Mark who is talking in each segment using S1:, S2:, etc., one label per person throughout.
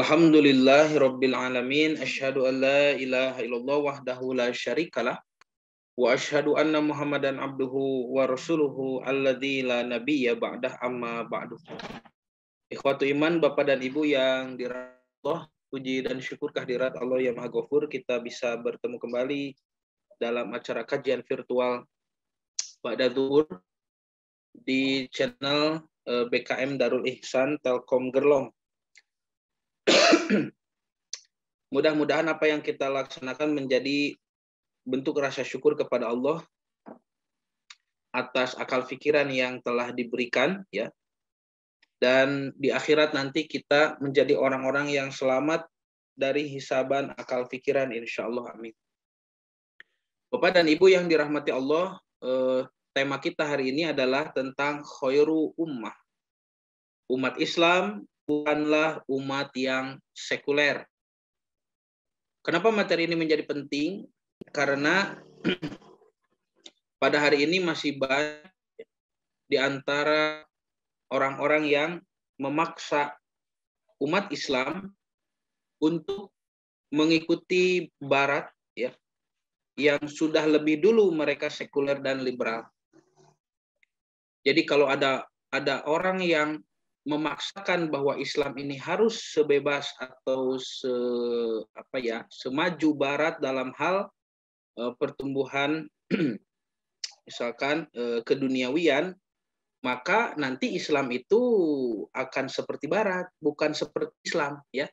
S1: Alhamdulillahirabbil alamin, asyhadu an la ilaha illallah wahdahu la syarikalah wa asyhadu anna Muhammadan abduhu wa rasuluhu alladzi la nabiyya ba'dah, amma ba'du. Ikhwatu iman, Bapak dan Ibu yang dirahmati Allah, puji dan syukur kehadirat Allah yang Maha Ghafur, kita bisa bertemu kembali dalam acara kajian virtual Ba'da Zuhur di channel BKM Darul Ihsan Telkom Gerlong. Mudah-mudahan apa yang kita laksanakan menjadi bentuk rasa syukur kepada Allah atas akal pikiran yang telah diberikan, ya. Dan di akhirat nanti kita menjadi orang-orang yang selamat dari hisaban akal pikiran, insya Allah, amin. Bapak dan Ibu yang dirahmati Allah, tema kita hari ini adalah tentang khairu ummah. Umat Islam bukanlah umat yang sekuler. Kenapa materi ini menjadi penting? Karena pada hari ini masih banyak di antara orang-orang yang memaksa umat Islam untuk mengikuti Barat, ya, yang sudah lebih dulu mereka sekuler dan liberal. Jadi kalau ada orang yang memaksakan bahwa Islam ini harus sebebas atau semaju Barat dalam hal pertumbuhan misalkan keduniawian, maka nanti Islam itu akan seperti Barat, bukan seperti Islam, ya.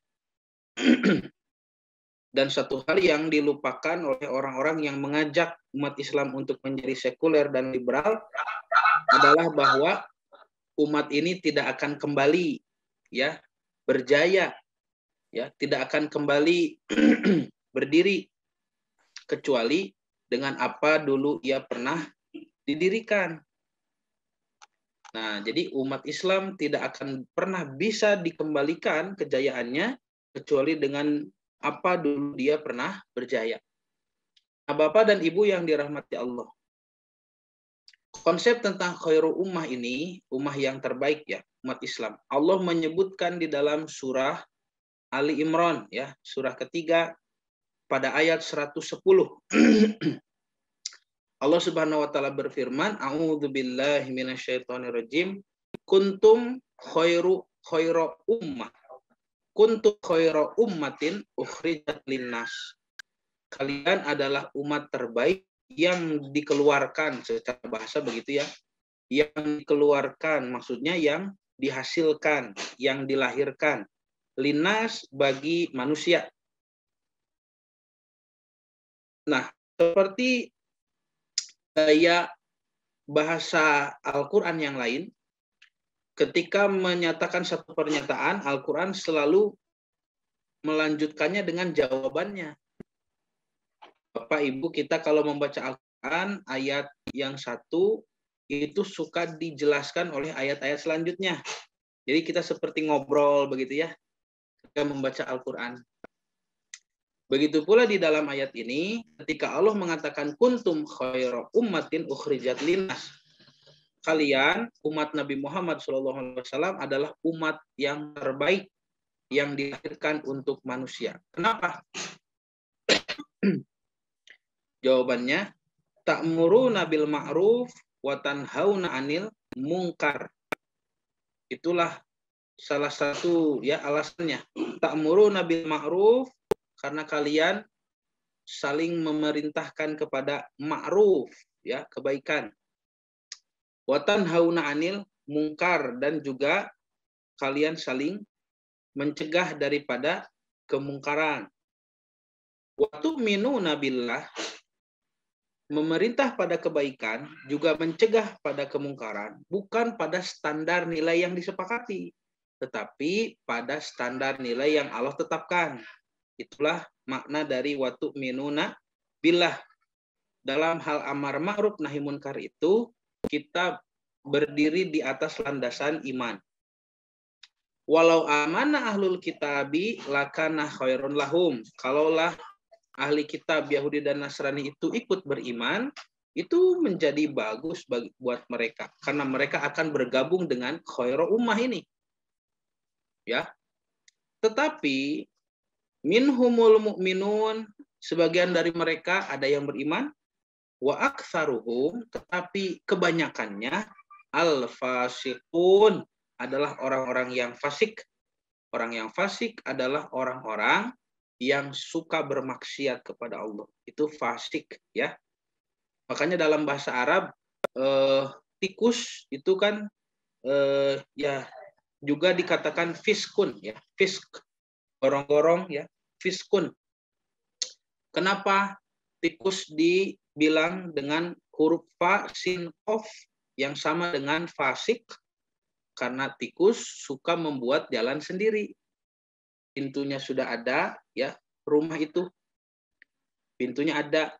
S1: Dan satu hal yang dilupakan oleh orang-orang yang mengajak umat Islam untuk menjadi sekuler dan liberal adalah bahwa umat ini tidak akan kembali, ya, berjaya, ya, tidak akan kembali berdiri kecuali dengan apa dulu ia pernah didirikan. Nah, jadi umat Islam tidak akan pernah bisa dikembalikan kejayaannya kecuali dengan apa dulu dia pernah berjaya. Nah, Bapak dan Ibu yang dirahmati Allah, konsep tentang khairu ummah ini, ummah yang terbaik, ya, umat Islam. Allah menyebutkan di dalam surah Ali Imran, ya, surah ketiga pada ayat 110. Allah Subhanahu wa taala berfirman, a'udzubillahi minasyaitonirrajim, kuntum khairu ummah. Kuntum khairu ummatin ukhrijat linnas. Kalian adalah umat terbaik yang dikeluarkan, secara bahasa begitu, ya. Yang dikeluarkan maksudnya yang dihasilkan, yang dilahirkan. Linnas bagi manusia. Nah, seperti gaya bahasa Al-Quran yang lain, ketika menyatakan satu pernyataan, Al-Quran selalu melanjutkannya dengan jawabannya. Bapak Ibu, kita kalau membaca Al-Quran, ayat yang satu itu suka dijelaskan oleh ayat-ayat selanjutnya. Jadi kita seperti ngobrol begitu, ya, ketika membaca Al-Quran. Begitu pula di dalam ayat ini, ketika Allah mengatakan kuntum khairu ummatin ukhrijat linnas. Kalian, umat Nabi Muhammad SAW, adalah umat yang terbaik yang dilahirkan untuk manusia. Kenapa? Jawabannya, ta'muruna bil ma'ruf wa tanhauna 'anil munkar. Itulah salah satu, ya, alasannya. Ta'muruna bil ma'ruf, karena kalian saling memerintahkan kepada ma'ruf, ya, kebaikan. Wa tanhauna 'anil munkar, dan juga kalian saling mencegah daripada kemungkaran. Wa tu'minuna billah, memerintah pada kebaikan, juga mencegah pada kemungkaran, bukan pada standar nilai yang disepakati, tetapi pada standar nilai yang Allah tetapkan. Itulah makna dari wa tu'minuna billah. Dalam hal amar ma'ruf nahi munkar itu, kita berdiri di atas landasan iman. Walau amana ahlul kitabi lakana khairun lahum. Kalaulah ahli kitab Yahudi dan Nasrani itu ikut beriman, itu menjadi bagus buat mereka, karena mereka akan bergabung dengan khairu ummah ini, ya. Tetapi minhumul mu'minun, sebagian dari mereka ada yang beriman, wa aktsaruhum, tetapi kebanyakannya al-fasiqun, adalah orang-orang yang fasik. Orang yang fasik adalah orang-orang yang suka bermaksiat kepada Allah. Itu fasik, ya. Makanya dalam bahasa Arab tikus itu kan ya juga dikatakan fiskun, ya. Fisk, gorong-gorong, ya. Fiskun. Kenapa tikus dibilang dengan huruf fa, sin, qaf yang sama dengan fasik? Karena tikus suka membuat jalan sendiri. Pintunya sudah ada, ya, rumah itu pintunya ada,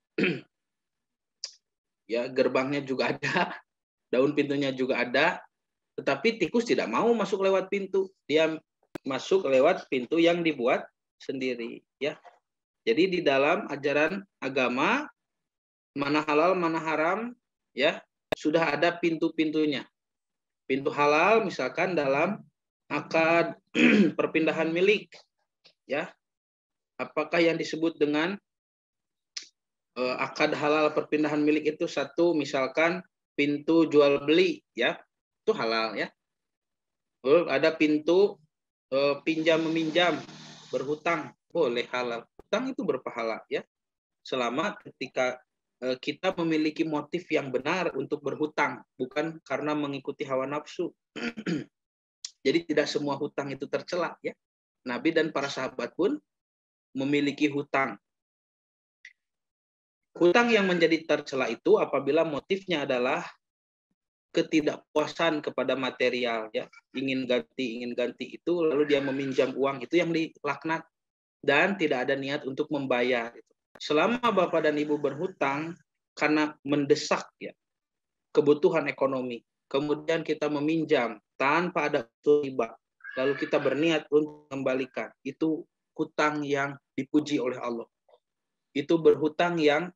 S1: ya, gerbangnya juga ada, daun pintunya juga ada, tetapi tikus tidak mau masuk lewat pintu, dia masuk lewat pintu yang dibuat sendiri, ya. Jadi di dalam ajaran agama, mana halal mana haram, ya, sudah ada pintu-pintunya. Pintu halal misalkan dalam akad perpindahan milik, ya. Apakah yang disebut dengan akad halal perpindahan milik itu? Satu, misalkan pintu jual beli, ya, itu halal, ya. Ada pintu pinjam meminjam, berhutang, boleh, halal. Hutang itu berpahala, ya. Selama ketika kita memiliki motif yang benar untuk berhutang, bukan karena mengikuti hawa nafsu. Jadi tidak semua hutang itu tercela, ya. Nabi dan para sahabat pun memiliki hutang. Hutang yang menjadi tercela itu apabila motifnya adalah ketidakpuasan kepada material, ya. Ingin ganti itu, lalu dia meminjam uang, itu yang dilaknat. Dan tidak ada niat untuk membayar. Selama Bapak dan Ibu berhutang karena mendesak, ya, kebutuhan ekonomi, kemudian kita meminjam tanpa ada riba, lalu kita berniat untuk mengembalikan, itu hutang yang dipuji oleh Allah. Itu berhutang yang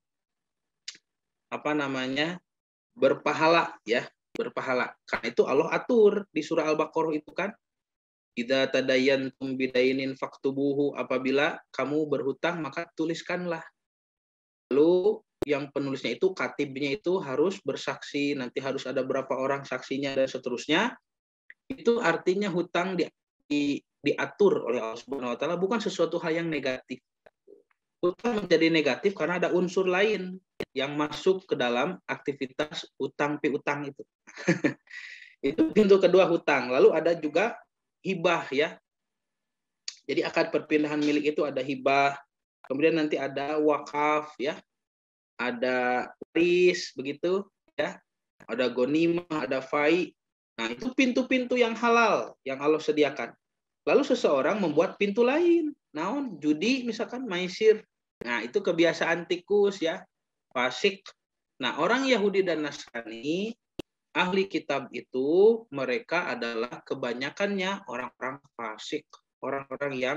S1: berpahala, ya, berpahala. Karena itu Allah atur di surah Al-Baqarah itu kan, idza tadayantum bidainin faktubuhu, apabila kamu berhutang maka tuliskanlah. Lalu yang penulisnya itu, katibnya itu harus bersaksi, nanti harus ada berapa orang saksinya dan seterusnya. Itu artinya hutang diatur oleh Allah Subhanahu wa taala, bukan sesuatu hal yang negatif. Hutang menjadi negatif karena ada unsur lain yang masuk ke dalam aktivitas utang piutang itu. Itu pintu kedua, hutang. Lalu ada juga hibah, ya. Jadi akad perpindahan milik itu ada hibah, kemudian nanti ada wakaf, ya. Ada waris, begitu, ya. Ada gonimah, ada fai. Nah, itu pintu-pintu yang halal yang Allah sediakan. Lalu seseorang membuat pintu lain. Naon? Judi misalkan, maisir. Nah, itu kebiasaan tikus, ya. Fasik. Nah, orang Yahudi dan Nasrani, ahli kitab itu, mereka adalah kebanyakannya orang-orang fasik, orang-orang yang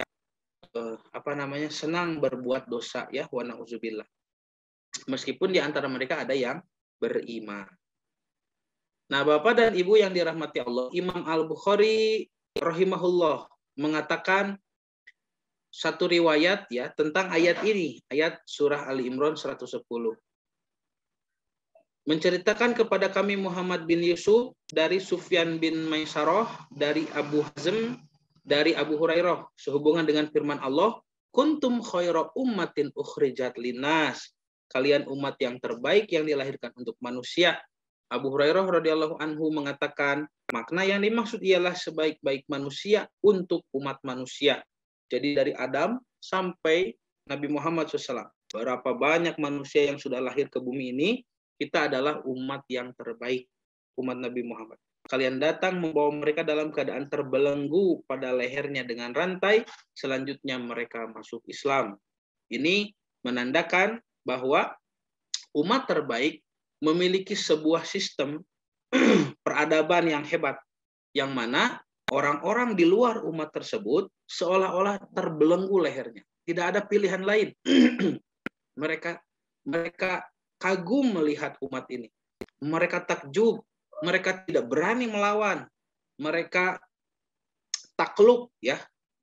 S1: senang berbuat dosa, ya, wa na'udzubillah. Meskipun di antara mereka ada yang beriman. Nah, Bapak dan Ibu yang dirahmati Allah, Imam Al-Bukhari rahimahullah mengatakan satu riwayat, ya, tentang ayat ini, ayat surah Ali Imran 110. Menceritakan kepada kami Muhammad bin Yusuf dari Sufyan bin Maisarah, dari Abu Hazm, dari Abu Hurairah, sehubungan dengan firman Allah, kuntum khaira ummatin ukhrijat linnas, kalian umat yang terbaik yang dilahirkan untuk manusia. Abu Hurairah radhiyallahu anhu mengatakan, makna yang dimaksud ialah sebaik-baik manusia untuk umat manusia. Jadi dari Adam sampai Nabi Muhammad SAW, berapa banyak manusia yang sudah lahir ke bumi ini, kita adalah umat yang terbaik, umat Nabi Muhammad. Kalian datang membawa mereka dalam keadaan terbelenggu pada lehernya dengan rantai, selanjutnya mereka masuk Islam. Ini menandakan bahwa umat terbaik memiliki sebuah sistem peradaban yang hebat, yang mana orang-orang di luar umat tersebut seolah-olah terbelenggu lehernya. Tidak ada pilihan lain. Mereka kagum melihat umat ini. Mereka takjub, mereka tidak berani melawan. Mereka takluk, ya.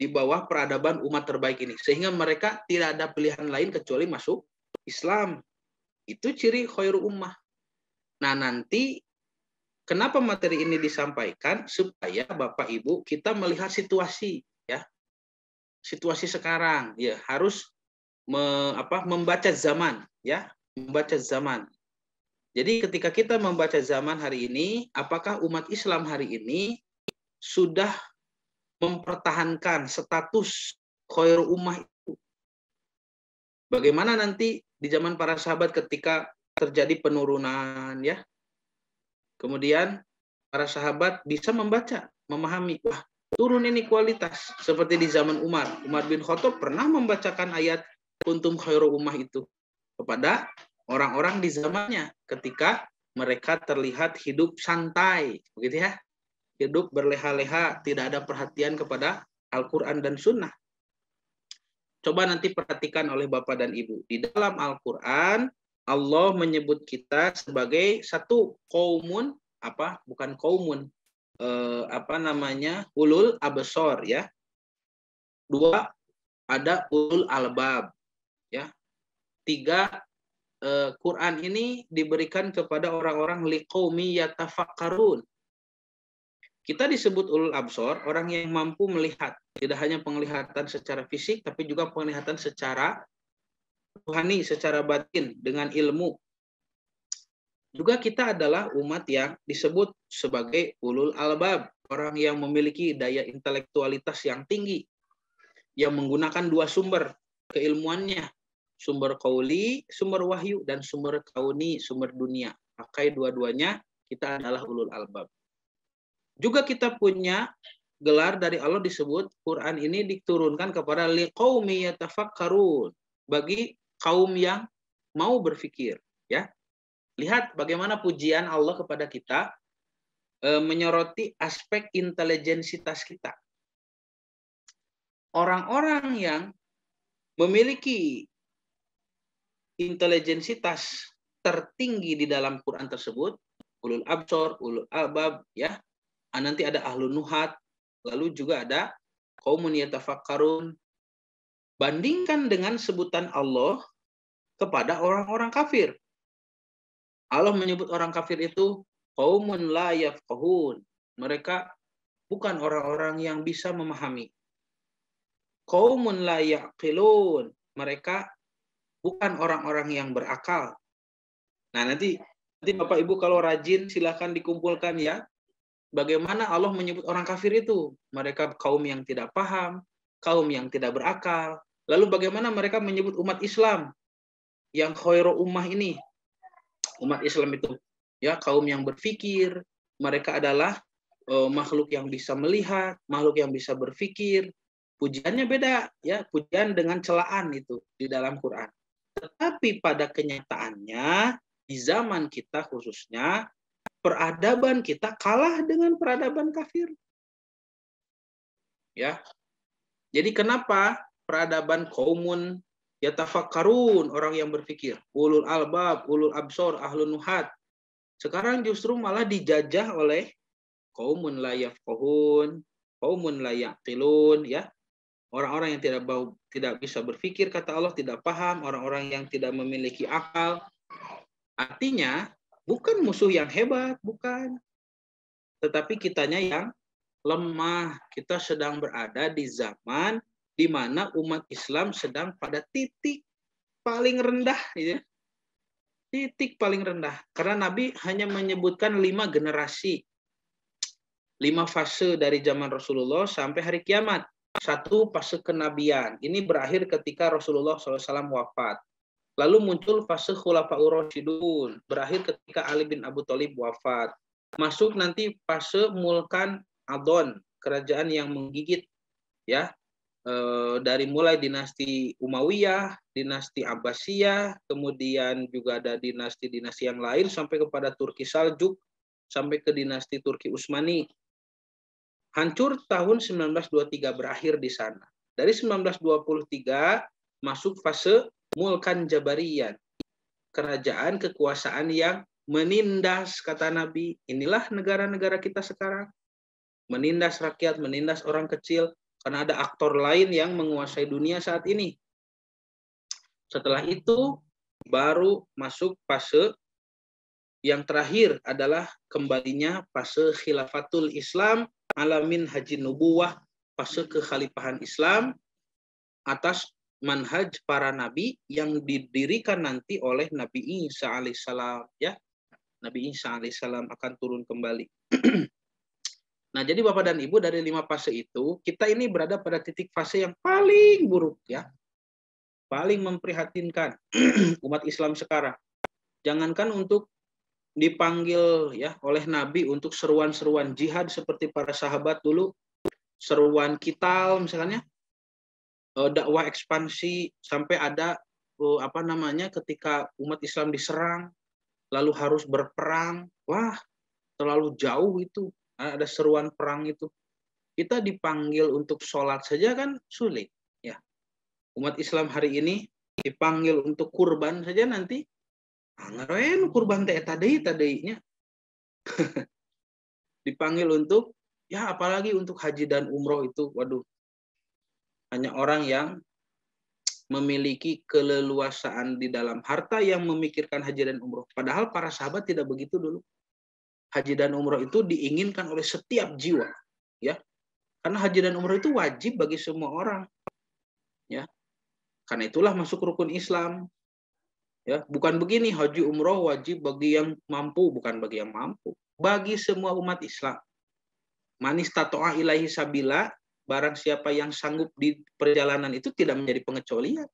S1: di bawah peradaban umat terbaik ini. Sehingga mereka tidak ada pilihan lain kecuali masuk Islam. Itu ciri khairu ummah. Nah, nanti kenapa materi ini disampaikan? Supaya Bapak Ibu kita melihat situasi, ya. Situasi sekarang, ya, harus membaca zaman, ya, membaca zaman. Jadi ketika kita membaca zaman hari ini, apakah umat Islam hari ini sudah mempertahankan status khairu ummah itu? Bagaimana nanti di zaman para sahabat ketika terjadi penurunan, ya? Kemudian para sahabat bisa membaca, memahami, wah, turun ini kualitas. Seperti di zaman Umar. Umar bin Khattab pernah membacakan ayat kuntum khairu ummah itu kepada orang-orang di zamannya ketika mereka terlihat hidup santai, begitu ya. Hidup berleha-leha, tidak ada perhatian kepada Al-Quran dan Sunnah. Coba nanti perhatikan oleh Bapak dan Ibu. Di dalam Al-Quran, Allah menyebut kita sebagai satu kaumun, bukan kaumun, ulul absor, ya. Dua, ada ulul albab, ya. Tiga, Quran ini diberikan kepada orang-orang liqaumi yatafakkarun. Kita disebut ulul absor, orang yang mampu melihat. Tidak hanya penglihatan secara fisik, tapi juga penglihatan secara rohani, secara batin, dengan ilmu. Juga kita adalah umat yang disebut sebagai ulul albab, orang yang memiliki daya intelektualitas yang tinggi, yang menggunakan dua sumber keilmuannya, sumber qauli, sumber wahyu, dan sumber kauni, sumber dunia. Pakai dua-duanya, kita adalah ulul albab. Juga kita punya gelar dari Allah disebut Quran ini diturunkan kepada liqaumi yatafakkarun, bagi kaum yang mau berpikir, ya. Lihat bagaimana pujian Allah kepada kita menyoroti aspek intelijensitas kita. Orang-orang yang memiliki intelijensitas tertinggi di dalam Quran tersebut, ulul absor, ulul albab, ya. Nanti ada ahlun nuhat, lalu juga ada qaumun yatafakkarun. Bandingkan dengan sebutan Allah kepada orang-orang kafir. Allah menyebut orang kafir itu qaumun la yafqahun. Mereka bukan orang-orang yang bisa memahami. Qaumun la yaqilun. Mereka bukan orang-orang yang berakal. Nah, nanti Bapak Ibu kalau rajin silakan dikumpulkan, ya. Bagaimana Allah menyebut orang kafir itu? Mereka kaum yang tidak paham, kaum yang tidak berakal. Lalu bagaimana mereka menyebut umat Islam yang khairu ummah ini? Umat Islam itu, ya, kaum yang berpikir. Mereka adalah makhluk yang bisa melihat, makhluk yang bisa berpikir. Pujiannya beda, ya, pujian dengan celaan itu di dalam Quran. Tetapi pada kenyataannya di zaman kita khususnya, peradaban kita kalah dengan peradaban kafir. Ya. Jadi kenapa peradaban qaumun yatafakkarun, orang yang berpikir, ulul albab, ulul absor, ahlun nuhat, sekarang justru malah dijajah oleh qaumun la yafqahun, qaumun la yaqilun, ya. Orang-orang yang tidak bisa berpikir, kata Allah, tidak paham, orang-orang yang tidak memiliki akal. Artinya bukan musuh yang hebat, bukan. Tetapi kitanya yang lemah. Kita sedang berada di zaman di mana umat Islam sedang pada titik paling rendah, ya. Titik paling rendah. Karena Nabi hanya menyebutkan 5 generasi. 5 fase dari zaman Rasulullah sampai hari kiamat. 1 fase kenabian. Ini berakhir ketika Rasulullah SAW wafat. Lalu muncul fase Khulafaur Rasyidun, berakhir ketika Ali bin Abi Thalib wafat. Masuk nanti fase Mulkan Adon, kerajaan yang menggigit, ya. Dari mulai dinasti Umayyah, dinasti Abbasiyah, kemudian juga ada dinasti-dinasti yang lain sampai kepada Turki Saljuk, sampai ke dinasti Turki Utsmani. Hancur tahun 1923, berakhir di sana. Dari 1923 masuk fase Mulkan Jabariyan, kerajaan kekuasaan yang menindas, kata Nabi. Inilah negara-negara kita sekarang. Menindas rakyat, menindas orang kecil. karena ada aktor lain yang menguasai dunia saat ini. Setelah itu baru masuk fase yang terakhir adalah kembalinya fase khilafatul Islam alamin haji nubuwah, fase kekhalifahan Islam atas manhaj para nabi yang didirikan nanti oleh Nabi Isa alaihissalam, ya. Nabi Isa alaihissalam akan turun kembali. Nah, jadi Bapak dan Ibu, dari 5 fase itu, kita ini berada pada titik fase yang paling buruk, ya. Paling memprihatinkan umat Islam sekarang. Jangankan untuk dipanggil ya oleh Nabi untuk seruan-seruan jihad seperti para sahabat dulu, seruan kital misalnya, dakwah ekspansi, sampai ada ketika umat Islam diserang lalu harus berperang. Wah, terlalu jauh itu. Ada seruan perang itu. Kita dipanggil untuk sholat saja kan sulit, ya. Umat Islam hari ini dipanggil untuk kurban saja nanti ngeren kurban teh tadei-tadeinya. Dipanggil untuk, ya apalagi untuk haji dan umroh itu, waduh. Hanya orang yang memiliki keleluasaan di dalam harta yang memikirkan haji dan umroh. Padahal para sahabat tidak begitu dulu. Haji dan umroh itu diinginkan oleh setiap jiwa, ya. Karena haji dan umroh itu wajib bagi semua orang, ya. Karena itulah masuk rukun Islam. Ya, bukan begini, haji umroh wajib bagi yang mampu, bukan bagi yang mampu. Bagi semua umat Islam. Man istata'a ilaihi sabila, barang siapa yang sanggup di perjalanan itu tidak menjadi pengecualian.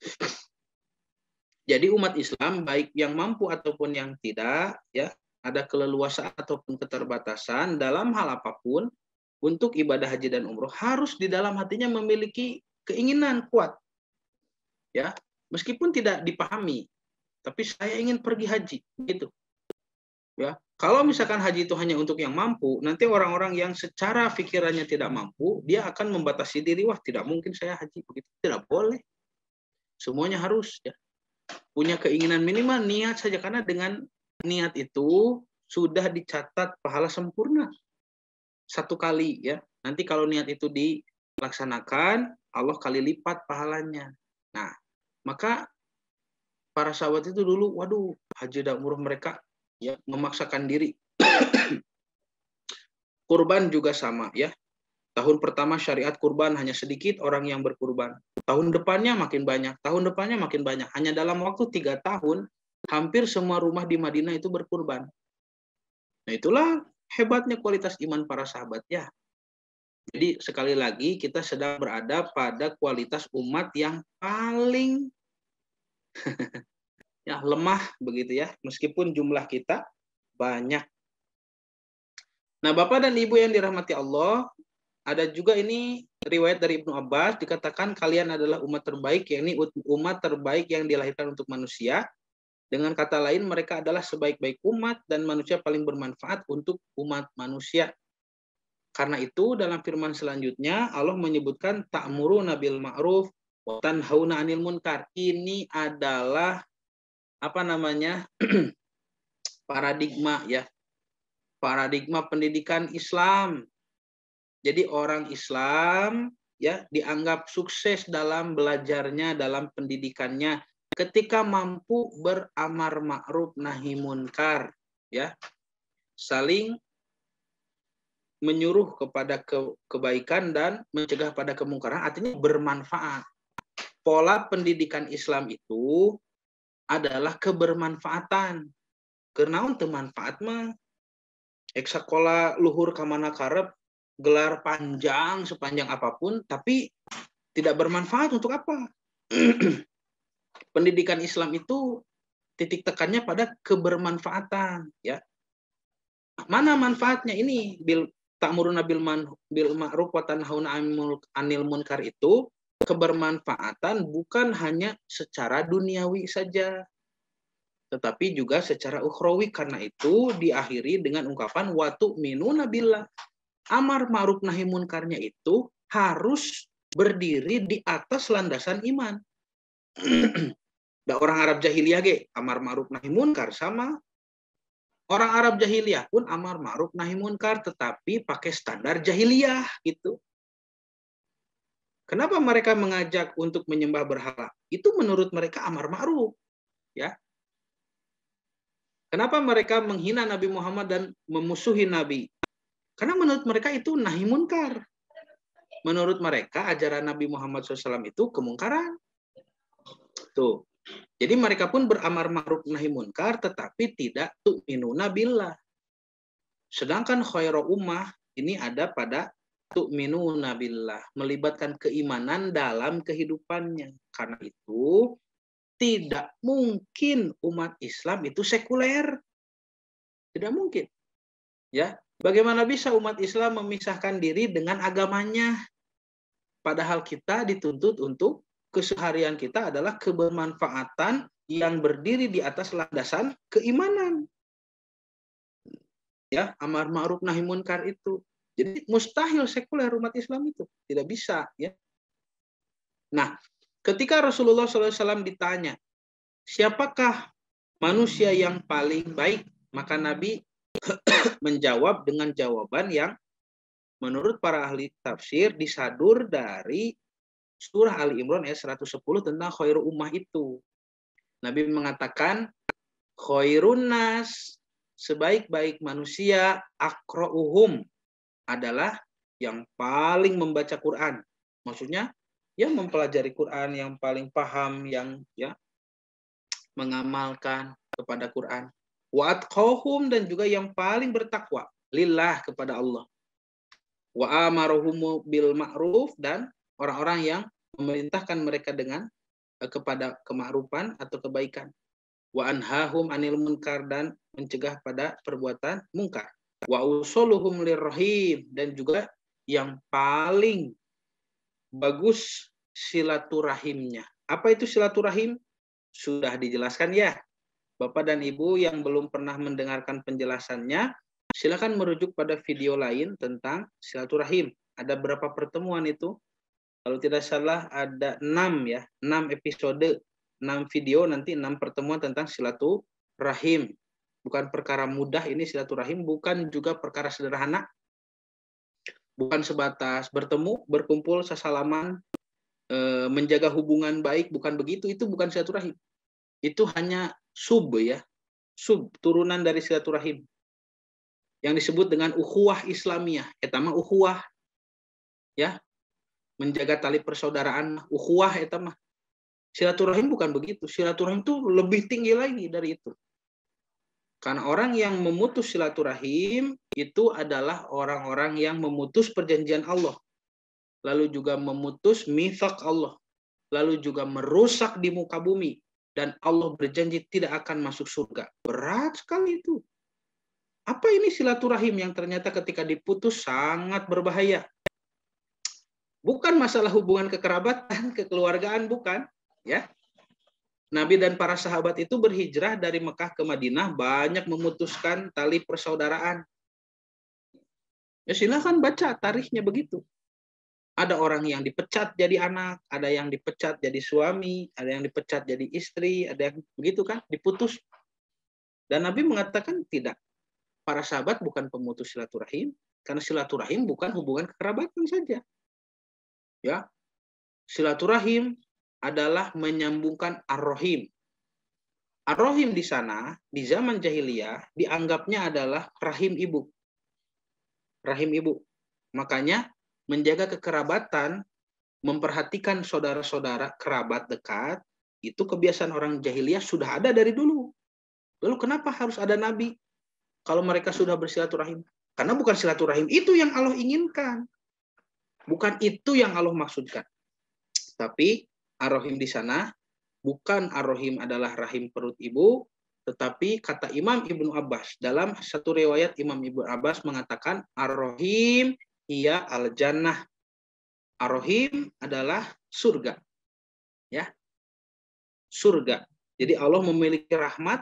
S1: Jadi umat Islam baik yang mampu ataupun yang tidak, ya, ada keleluasaan ataupun keterbatasan dalam hal apapun untuk ibadah haji dan umroh harus di dalam hatinya memiliki keinginan kuat. Ya, meskipun tidak dipahami, tapi saya ingin pergi haji, gitu. Ya, kalau misalkan haji itu hanya untuk yang mampu, nanti orang-orang yang secara pikirannya tidak mampu, dia akan membatasi diri, wah tidak mungkin saya haji, begitu. Tidak boleh. Semuanya harus, ya, punya keinginan minimal niat saja, karena dengan niat itu sudah dicatat pahala sempurna 1 kali, ya. Nanti kalau niat itu dilaksanakan, Allah kali lipat pahalanya. Nah, maka para sahabat itu dulu, waduh, haji dan umroh mereka, ya, memaksakan diri. Kurban juga sama, ya. Tahun pertama syariat kurban hanya sedikit orang yang berkurban. Tahun depannya makin banyak, tahun depannya makin banyak. Hanya dalam waktu 3 tahun, hampir semua rumah di Madinah itu berkurban. Nah, itulah hebatnya kualitas iman para sahabat, ya. Jadi sekali lagi kita sedang berada pada kualitas umat yang paling ya lemah begitu, ya, meskipun jumlah kita banyak. Nah, Bapak dan Ibu yang dirahmati Allah, ada juga ini riwayat dari Ibnu Abbas, dikatakan kalian adalah umat terbaik, yakni umat terbaik yang dilahirkan untuk manusia. Dengan kata lain, mereka adalah sebaik-baik umat dan manusia paling bermanfaat untuk umat manusia. Karena itu dalam firman selanjutnya Allah menyebutkan ta'muruna bil ma'ruf wa tanhauna 'anil munkar. Ini adalah paradigma, ya. Paradigma pendidikan Islam. Jadi orang Islam, ya, dianggap sukses dalam belajarnya, dalam pendidikannya ketika mampu beramar ma'ruf nahi munkar, ya. Saling menyuruh kepada kebaikan dan mencegah pada kemungkaran, artinya bermanfaat. Pola pendidikan Islam itu adalah kebermanfaatan. Kenaon teu manfaat mah sekolah luhur kamana karep, gelar panjang sepanjang apapun, tapi tidak bermanfaat untuk apa? Pendidikan Islam itu titik tekannya pada kebermanfaatan, ya. Mana manfaatnya ini? Ta'muruna bil ma'ruf wa tanhauna 'anil munkar itu kebermanfaatan bukan hanya secara duniawi saja, tetapi juga secara ukhrawi. Karena itu diakhiri dengan ungkapan wa tu'minuna billah. Amar ma'ruf nahi munkarnya itu harus berdiri di atas landasan iman. Da orang Arab jahiliyah ge amar ma'ruf nahi munkar sama. Orang Arab jahiliyah pun amar ma'ruf nahi munkar, tetapi pakai standar jahiliyah gitu. Kenapa mereka mengajak untuk menyembah berhala? Itu menurut mereka amar ma'ruf, ya. Kenapa mereka menghina Nabi Muhammad dan memusuhi Nabi? Karena menurut mereka itu nahi munkar. Menurut mereka ajaran Nabi Muhammad SAW itu kemungkaran. Tuh. Jadi mereka pun beramar ma'ruf nahi munkar, tetapi tidak tu'minuna billah. Sedangkan khairu ummah ini ada pada tu'minuna billah, melibatkan keimanan dalam kehidupannya. Karena itu tidak mungkin umat Islam itu sekuler. Tidak mungkin. Ya, bagaimana bisa umat Islam memisahkan diri dengan agamanya? Padahal kita dituntut untuk keseharian kita adalah kebermanfaatan yang berdiri di atas landasan keimanan. Ya, amar ma'ruf nahi munkar itu. Jadi mustahil sekuler umat Islam itu, tidak bisa, ya. Nah, ketika Rasulullah SAW ditanya, siapakah manusia yang paling baik? Maka Nabi menjawab dengan jawaban yang menurut para ahli tafsir disadur dari surah Ali Imran ayat 110 tentang khairu ummah itu. Nabi mengatakan, khairun nas, sebaik-baik manusia, aqra'uhum, adalah yang paling membaca Quran. Maksudnya, yang mempelajari Quran, yang paling paham, yang ya mengamalkan kepada Quran. Wa atqahum, dan juga yang paling bertakwa lillah, kepada Allah. Wa amaruhum bil ma'ruf, dan orang-orang yang memerintahkan mereka dengan kepada kema'rufan atau kebaikan. Wa anhahum anil munkar, dan mencegah pada perbuatan munkar. Wa usuluhum lirrahim, dan juga yang paling bagus silaturahimnya. Apa itu silaturahim? Sudah dijelaskan ya. Bapak dan Ibu yang belum pernah mendengarkan penjelasannya, silakan merujuk pada video lain tentang silaturahim. Ada berapa pertemuan itu? Kalau tidak salah ada 6 ya, 6 episode, 6 video, nanti 6 pertemuan tentang silaturahim. Bukan perkara mudah ini silaturahim, bukan juga perkara sederhana. Bukan sebatas bertemu, berkumpul, sesalaman, menjaga hubungan baik, bukan begitu. Itu bukan silaturahim. Itu hanya turunan dari silaturahim. Yang disebut dengan ukhuwah Islamiyah. Etama ukhuwah. Ya. Menjaga tali persaudaraan, ukhuwah etama. Silaturahim bukan begitu. Silaturahim itu lebih tinggi lagi dari itu. Karena orang yang memutus silaturahim itu adalah orang-orang yang memutus perjanjian Allah. Lalu juga memutus mitsaq Allah. Lalu juga merusak di muka bumi. Dan Allah berjanji tidak akan masuk surga. Berat sekali itu. Apa ini silaturahim yang ternyata ketika diputus sangat berbahaya? Bukan masalah hubungan kekerabatan, kekeluargaan, bukan. Ya. Nabi dan para sahabat itu berhijrah dari Mekah ke Madinah banyak memutuskan tali persaudaraan. Ya silakan baca tarikhnya begitu. Ada orang yang dipecat jadi anak, ada yang dipecat jadi suami, ada yang dipecat jadi istri, ada yang begitu kan, diputus. Dan Nabi mengatakan tidak. Para sahabat bukan pemutus silaturahim, karena silaturahim bukan hubungan kekerabatan saja. Ya. Silaturahim adalah menyambungkan ar-rahim. Ar-rahim di sana, di zaman jahiliyah, dianggapnya adalah rahim ibu. Rahim ibu. Makanya, menjaga kekerabatan, memperhatikan saudara-saudara kerabat dekat, itu kebiasaan orang jahiliyah sudah ada dari dulu. Lalu kenapa harus ada nabi? Kalau mereka sudah bersilaturahim. Karena bukan silaturahim itu yang Allah inginkan. Bukan itu yang Allah maksudkan. Tapi ar-rahim di sana bukan ar-rahim adalah rahim perut ibu, tetapi kata Imam Ibnu Abbas dalam satu riwayat Imam Ibnu Abbas mengatakan ar-rahim hiya al-jannah. Ar-rahim adalah surga. Ya. Surga. Jadi Allah memiliki rahmat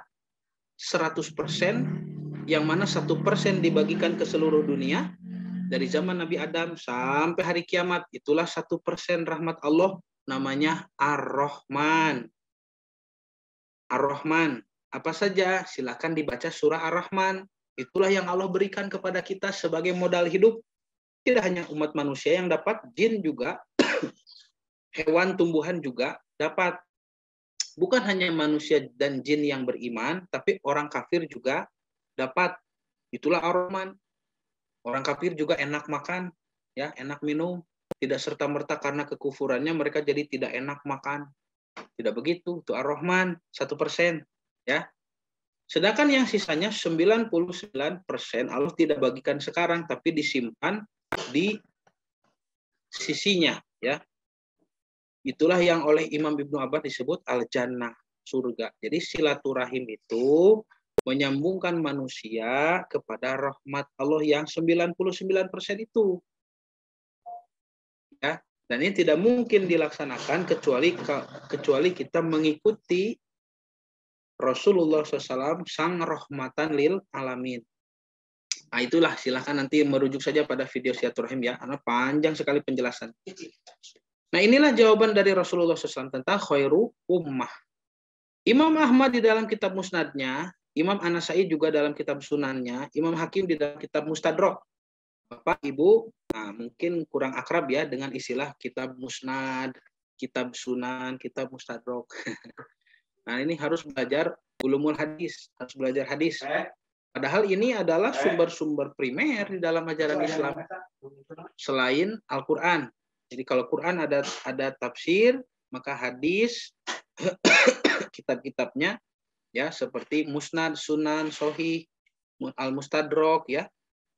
S1: 100%, yang mana 1% dibagikan ke seluruh dunia dari zaman Nabi Adam sampai hari kiamat. Itulah 1% rahmat Allah, namanya Ar-Rahman. Ar-Rahman. Apa saja? Silakan dibaca surah Ar-Rahman. Itulah yang Allah berikan kepada kita sebagai modal hidup. Tidak hanya umat manusia yang dapat, jin juga hewan, tumbuhan juga dapat. Bukan hanya manusia dan jin yang beriman, tapi orang kafir juga dapat. Itulah Ar-Rahman. Orang kafir juga enak makan, ya, enak minum. Tidak serta-merta karena kekufurannya mereka jadi tidak enak makan. Tidak begitu. Itu Ar-Rahman 1%, ya. Sedangkan yang sisanya 99% Allah tidak bagikan sekarang, tapi disimpan di sisinya, ya. Itulah yang oleh Imam Ibnu Abbas disebut al-jannah, surga. Jadi silaturahim itu menyambungkan manusia kepada rahmat Allah yang 99% itu. Ya, dan ini tidak mungkin dilaksanakan kecuali kita mengikuti Rasulullah SAW, sang rahmatan lil alamin. Nah, itulah, silahkan nanti merujuk saja pada video silaturahim ya, karena panjang sekali penjelasan. Nah, inilah jawaban dari Rasulullah SAW tentang khairu ummah. Imam Ahmad di dalam kitab musnadnya, Imam An-Nasai juga dalam kitab sunannya, Imam Hakim di dalam kitab Mustadrak. Bapak, Ibu, nah, mungkin kurang akrab ya dengan istilah kitab musnad, kitab sunan, kitab mustadrak. Nah, ini harus belajar ulumul hadis, harus belajar hadis. Padahal ini adalah sumber-sumber primer di dalam ajaran Islam selain Al-Qur'an. Jadi kalau Quran ada tafsir, maka hadis kitab-kitabnya ya seperti Musnad, Sunan, Sahih, Al-Mustadrak ya.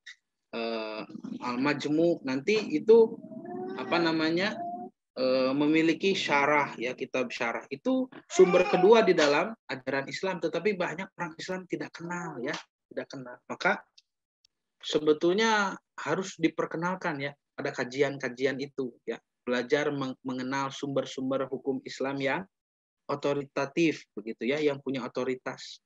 S1: Al-Majmu, nanti itu memiliki syarah ya, kitab syarah. Itu sumber kedua di dalam ajaran Islam, tetapi banyak orang Islam tidak kenal ya, tidak kenal. Maka sebetulnya harus diperkenalkan ya pada kajian-kajian itu ya, belajar mengenal sumber-sumber hukum Islam yang otoritatif begitu ya, yang punya otoritas.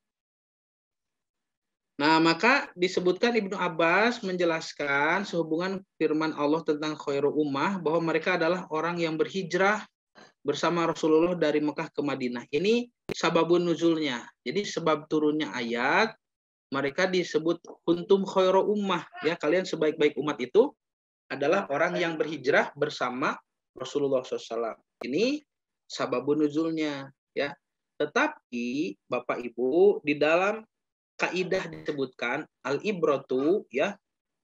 S1: Nah, maka disebutkan Ibnu Abbas menjelaskan sehubungan firman Allah tentang khairu ummah bahwa mereka adalah orang yang berhijrah bersama Rasulullah dari Mekah ke Madinah. Ini sababun nuzulnya. Jadi sebab turunnya ayat, mereka disebut kuntum khairu ummah, ya, kalian sebaik-baik umat itu adalah orang yang berhijrah bersama Rasulullah SAW. Ini sababun nuzulnya, ya. Tetapi Bapak Ibu, di dalam kaidah disebutkan al-ibratu ya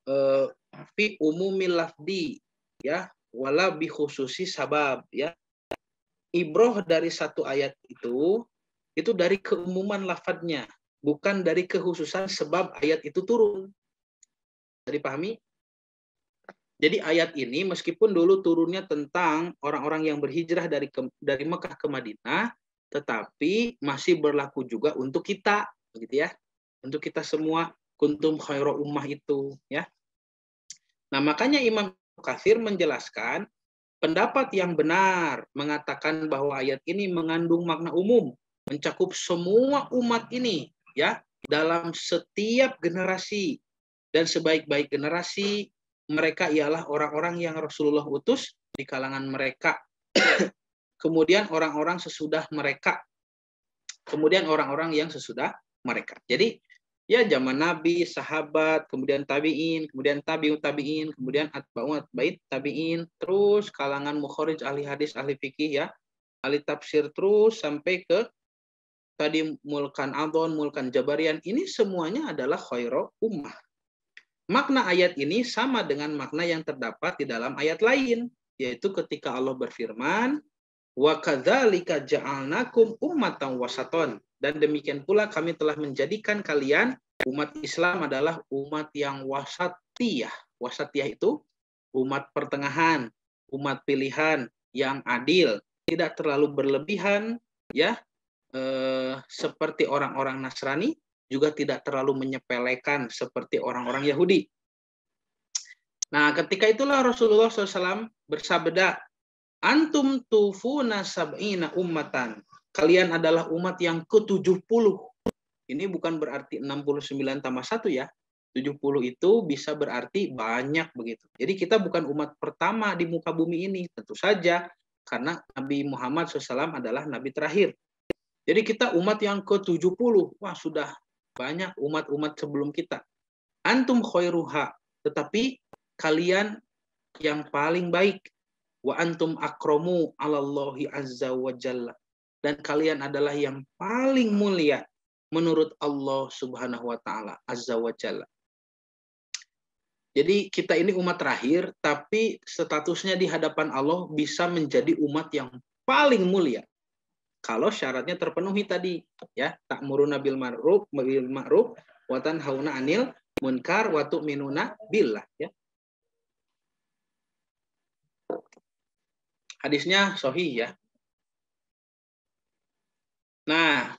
S1: fi umumil lafdi ya wala bi khususi sabab ya. Ibroh dari satu ayat itu dari keumuman lafadznya, bukan dari kekhususan sebab ayat itu turun. Jadi pahami? Jadi ayat ini meskipun dulu turunnya tentang orang-orang yang berhijrah dari Mekah ke Madinah, tetapi masih berlaku juga untuk kita, begitu ya. Untuk kita semua, kuntum khairu ummah itu ya. Nah, makanya Imam Katsir menjelaskan pendapat yang benar mengatakan bahwa ayat ini mengandung makna umum, mencakup semua umat ini ya, dalam setiap generasi, dan sebaik-baik generasi mereka ialah orang-orang yang Rasulullah utus di kalangan mereka. Kemudian orang-orang sesudah mereka. Kemudian orang-orang yang sesudah mereka. Jadi ya zaman Nabi, sahabat, kemudian tabi'in, kemudian tabi'ut tabi'in, kemudian atba'ut atba'it tabi'in, terus kalangan mukharij, ahli hadis, ahli fikih ya, ahli tafsir, terus sampai ke tadi mulkan adon, mulkan jabarian, ini semuanya adalah khairu ummah. Makna ayat ini sama dengan makna yang terdapat di dalam ayat lain, yaitu ketika Allah berfirman, wa kadzalika ja'alnakum ummatan wasaton, dan demikian pula kami telah menjadikan kalian umat Islam adalah umat yang wasatiyah. Wasatiyah itu umat pertengahan, umat pilihan yang adil, tidak terlalu berlebihan ya, seperti orang-orang Nasrani, juga tidak terlalu menyepelekan seperti orang-orang Yahudi. Nah, ketika itulah Rasulullah SAW bersabda, antum tufuna sab'ina ummatan. Kalian adalah umat yang ke-70. Ini bukan berarti 69 tambah 1 ya. 70 itu bisa berarti banyak begitu. Jadi kita bukan umat pertama di muka bumi ini. Tentu saja karena Nabi Muhammad SAW adalah Nabi terakhir. Jadi kita umat yang ke-70. Wah, sudah banyak umat-umat sebelum kita. Antum khairuha. Tetapi kalian yang paling baik. Wa antum akramu 'alallahi azza wa jalla. Dan kalian adalah yang paling mulia menurut Allah Subhanahu wa taala azza wa jalla. Jadi kita ini umat terakhir, tapi statusnya di hadapan Allah bisa menjadi umat yang paling mulia. Kalau syaratnya terpenuhi tadi, ya, ta'muruna bil ma'ruf wa tanhauna 'anil munkar wa tu'minuna billah, ya. Hadisnya sahih, ya. Nah,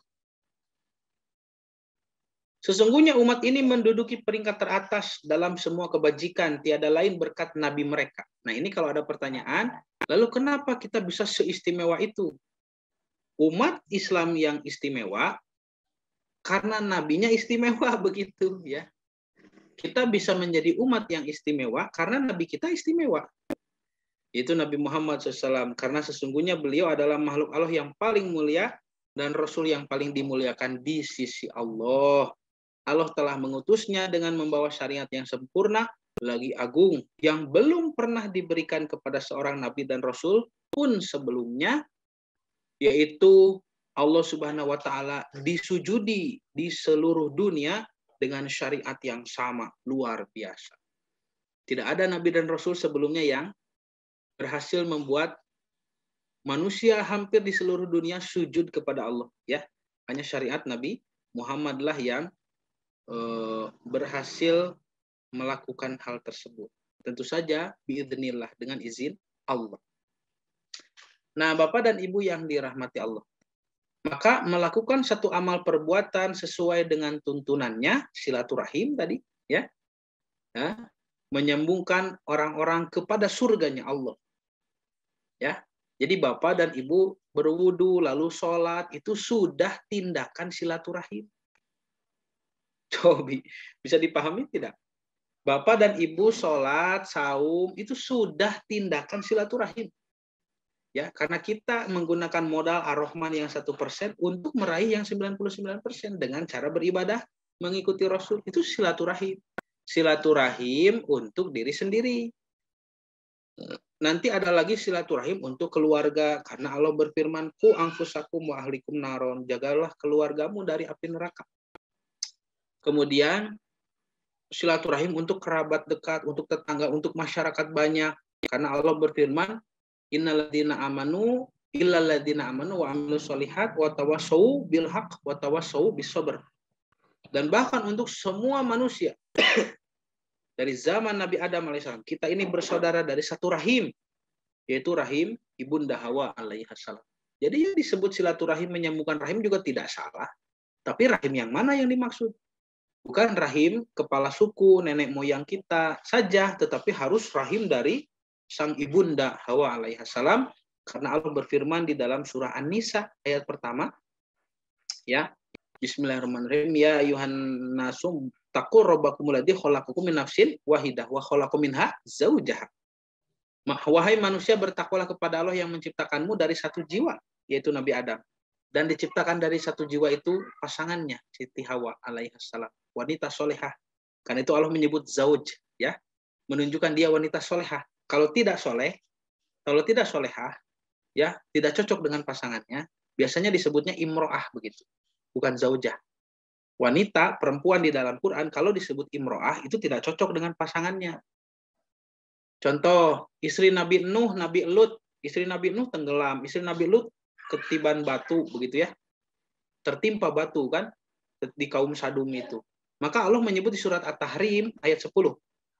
S1: sesungguhnya umat ini menduduki peringkat teratas dalam semua kebajikan, tiada lain berkat nabi mereka. Nah, ini kalau ada pertanyaan, lalu kenapa kita bisa seistimewa itu? Umat Islam yang istimewa karena nabinya istimewa, begitu, ya. Kita bisa menjadi umat yang istimewa karena nabi kita istimewa. Itu Nabi Muhammad SAW, karena sesungguhnya beliau adalah makhluk Allah yang paling mulia dan Rasul yang paling dimuliakan di sisi Allah. Allah telah mengutusnya dengan membawa syariat yang sempurna, lagi agung, yang belum pernah diberikan kepada seorang Nabi dan Rasul pun sebelumnya, yaitu Allah Subhanahu wa Ta'ala disujudi di seluruh dunia dengan syariat yang sama, luar biasa. Tidak ada Nabi dan Rasul sebelumnya yang berhasil membuat manusia hampir di seluruh dunia sujud kepada Allah, ya. Hanya syariat Nabi Muhammadlah yang berhasil melakukan hal tersebut. Tentu saja biidznillah, dengan izin Allah. Nah, Bapak dan Ibu yang dirahmati Allah, maka melakukan satu amal perbuatan sesuai dengan tuntunannya, silaturahim tadi, ya, ya, menyambungkan orang-orang kepada surganya Allah. Ya, jadi Bapak dan Ibu berwudu lalu sholat itu sudah tindakan silaturahim. Coba bisa dipahami tidak? Bapak dan Ibu sholat, saum itu sudah tindakan silaturahim. Ya, karena kita menggunakan modal ar-Rahman yang 1% untuk meraih yang 99% dengan cara beribadah mengikuti Rasul, itu silaturahim. Silaturahim untuk diri sendiri. Nanti ada lagi silaturahim untuk keluarga, karena Allah berfirman, "Qu anfusakum wa ahlikum naron." Jagalah keluargamu dari api neraka. Kemudian silaturahim untuk kerabat dekat, untuk tetangga, untuk masyarakat banyak, karena Allah berfirman, "Innalladzina amanu illalladzina amanu wa amilus solihat wa tawassau bil haqq wa tawassau bis sabr." Dan bahkan untuk semua manusia dari zaman Nabi Adam alaihissalam, kita ini bersaudara dari satu rahim, yaitu rahim Ibunda Hawa alaihissalam. Jadi yang disebut silaturahim menyambungkan rahim juga tidak salah. Tapi rahim yang mana yang dimaksud? Bukan rahim kepala suku, nenek moyang kita saja, tetapi harus rahim dari sang Ibunda Hawa alaihissalam. Karena Allah berfirman di dalam surah An-Nisa ayat pertama, ya, Bismillahirrahmanirrahim, ya ayuhan nasum taqur rabbakumul ladzi khalaqakum min nafsin wahidah wa khalaqa minha zaujaha. Wahai manusia, bertakwalah kepada Allah yang menciptakanmu dari satu jiwa, yaitu Nabi Adam. Dan diciptakan dari satu jiwa itu pasangannya, Siti Hawa alaihissalam, wanita solehah. Karena itu Allah menyebut zauj, ya, menunjukkan dia wanita solehah. Kalau tidak solehah, ya, tidak cocok dengan pasangannya, biasanya disebutnya imro'ah, begitu, bukan zaujah. Wanita, perempuan di dalam Quran, kalau disebut imro'ah, itu tidak cocok dengan pasangannya. Contoh, istri Nabi Nuh, Nabi Lut. Istri Nabi Nuh tenggelam, istri Nabi Lut ketiban batu, begitu ya. Tertimpa batu, kan, di kaum Sadum itu. Maka Allah menyebut di surat At-Tahrim, ayat 10.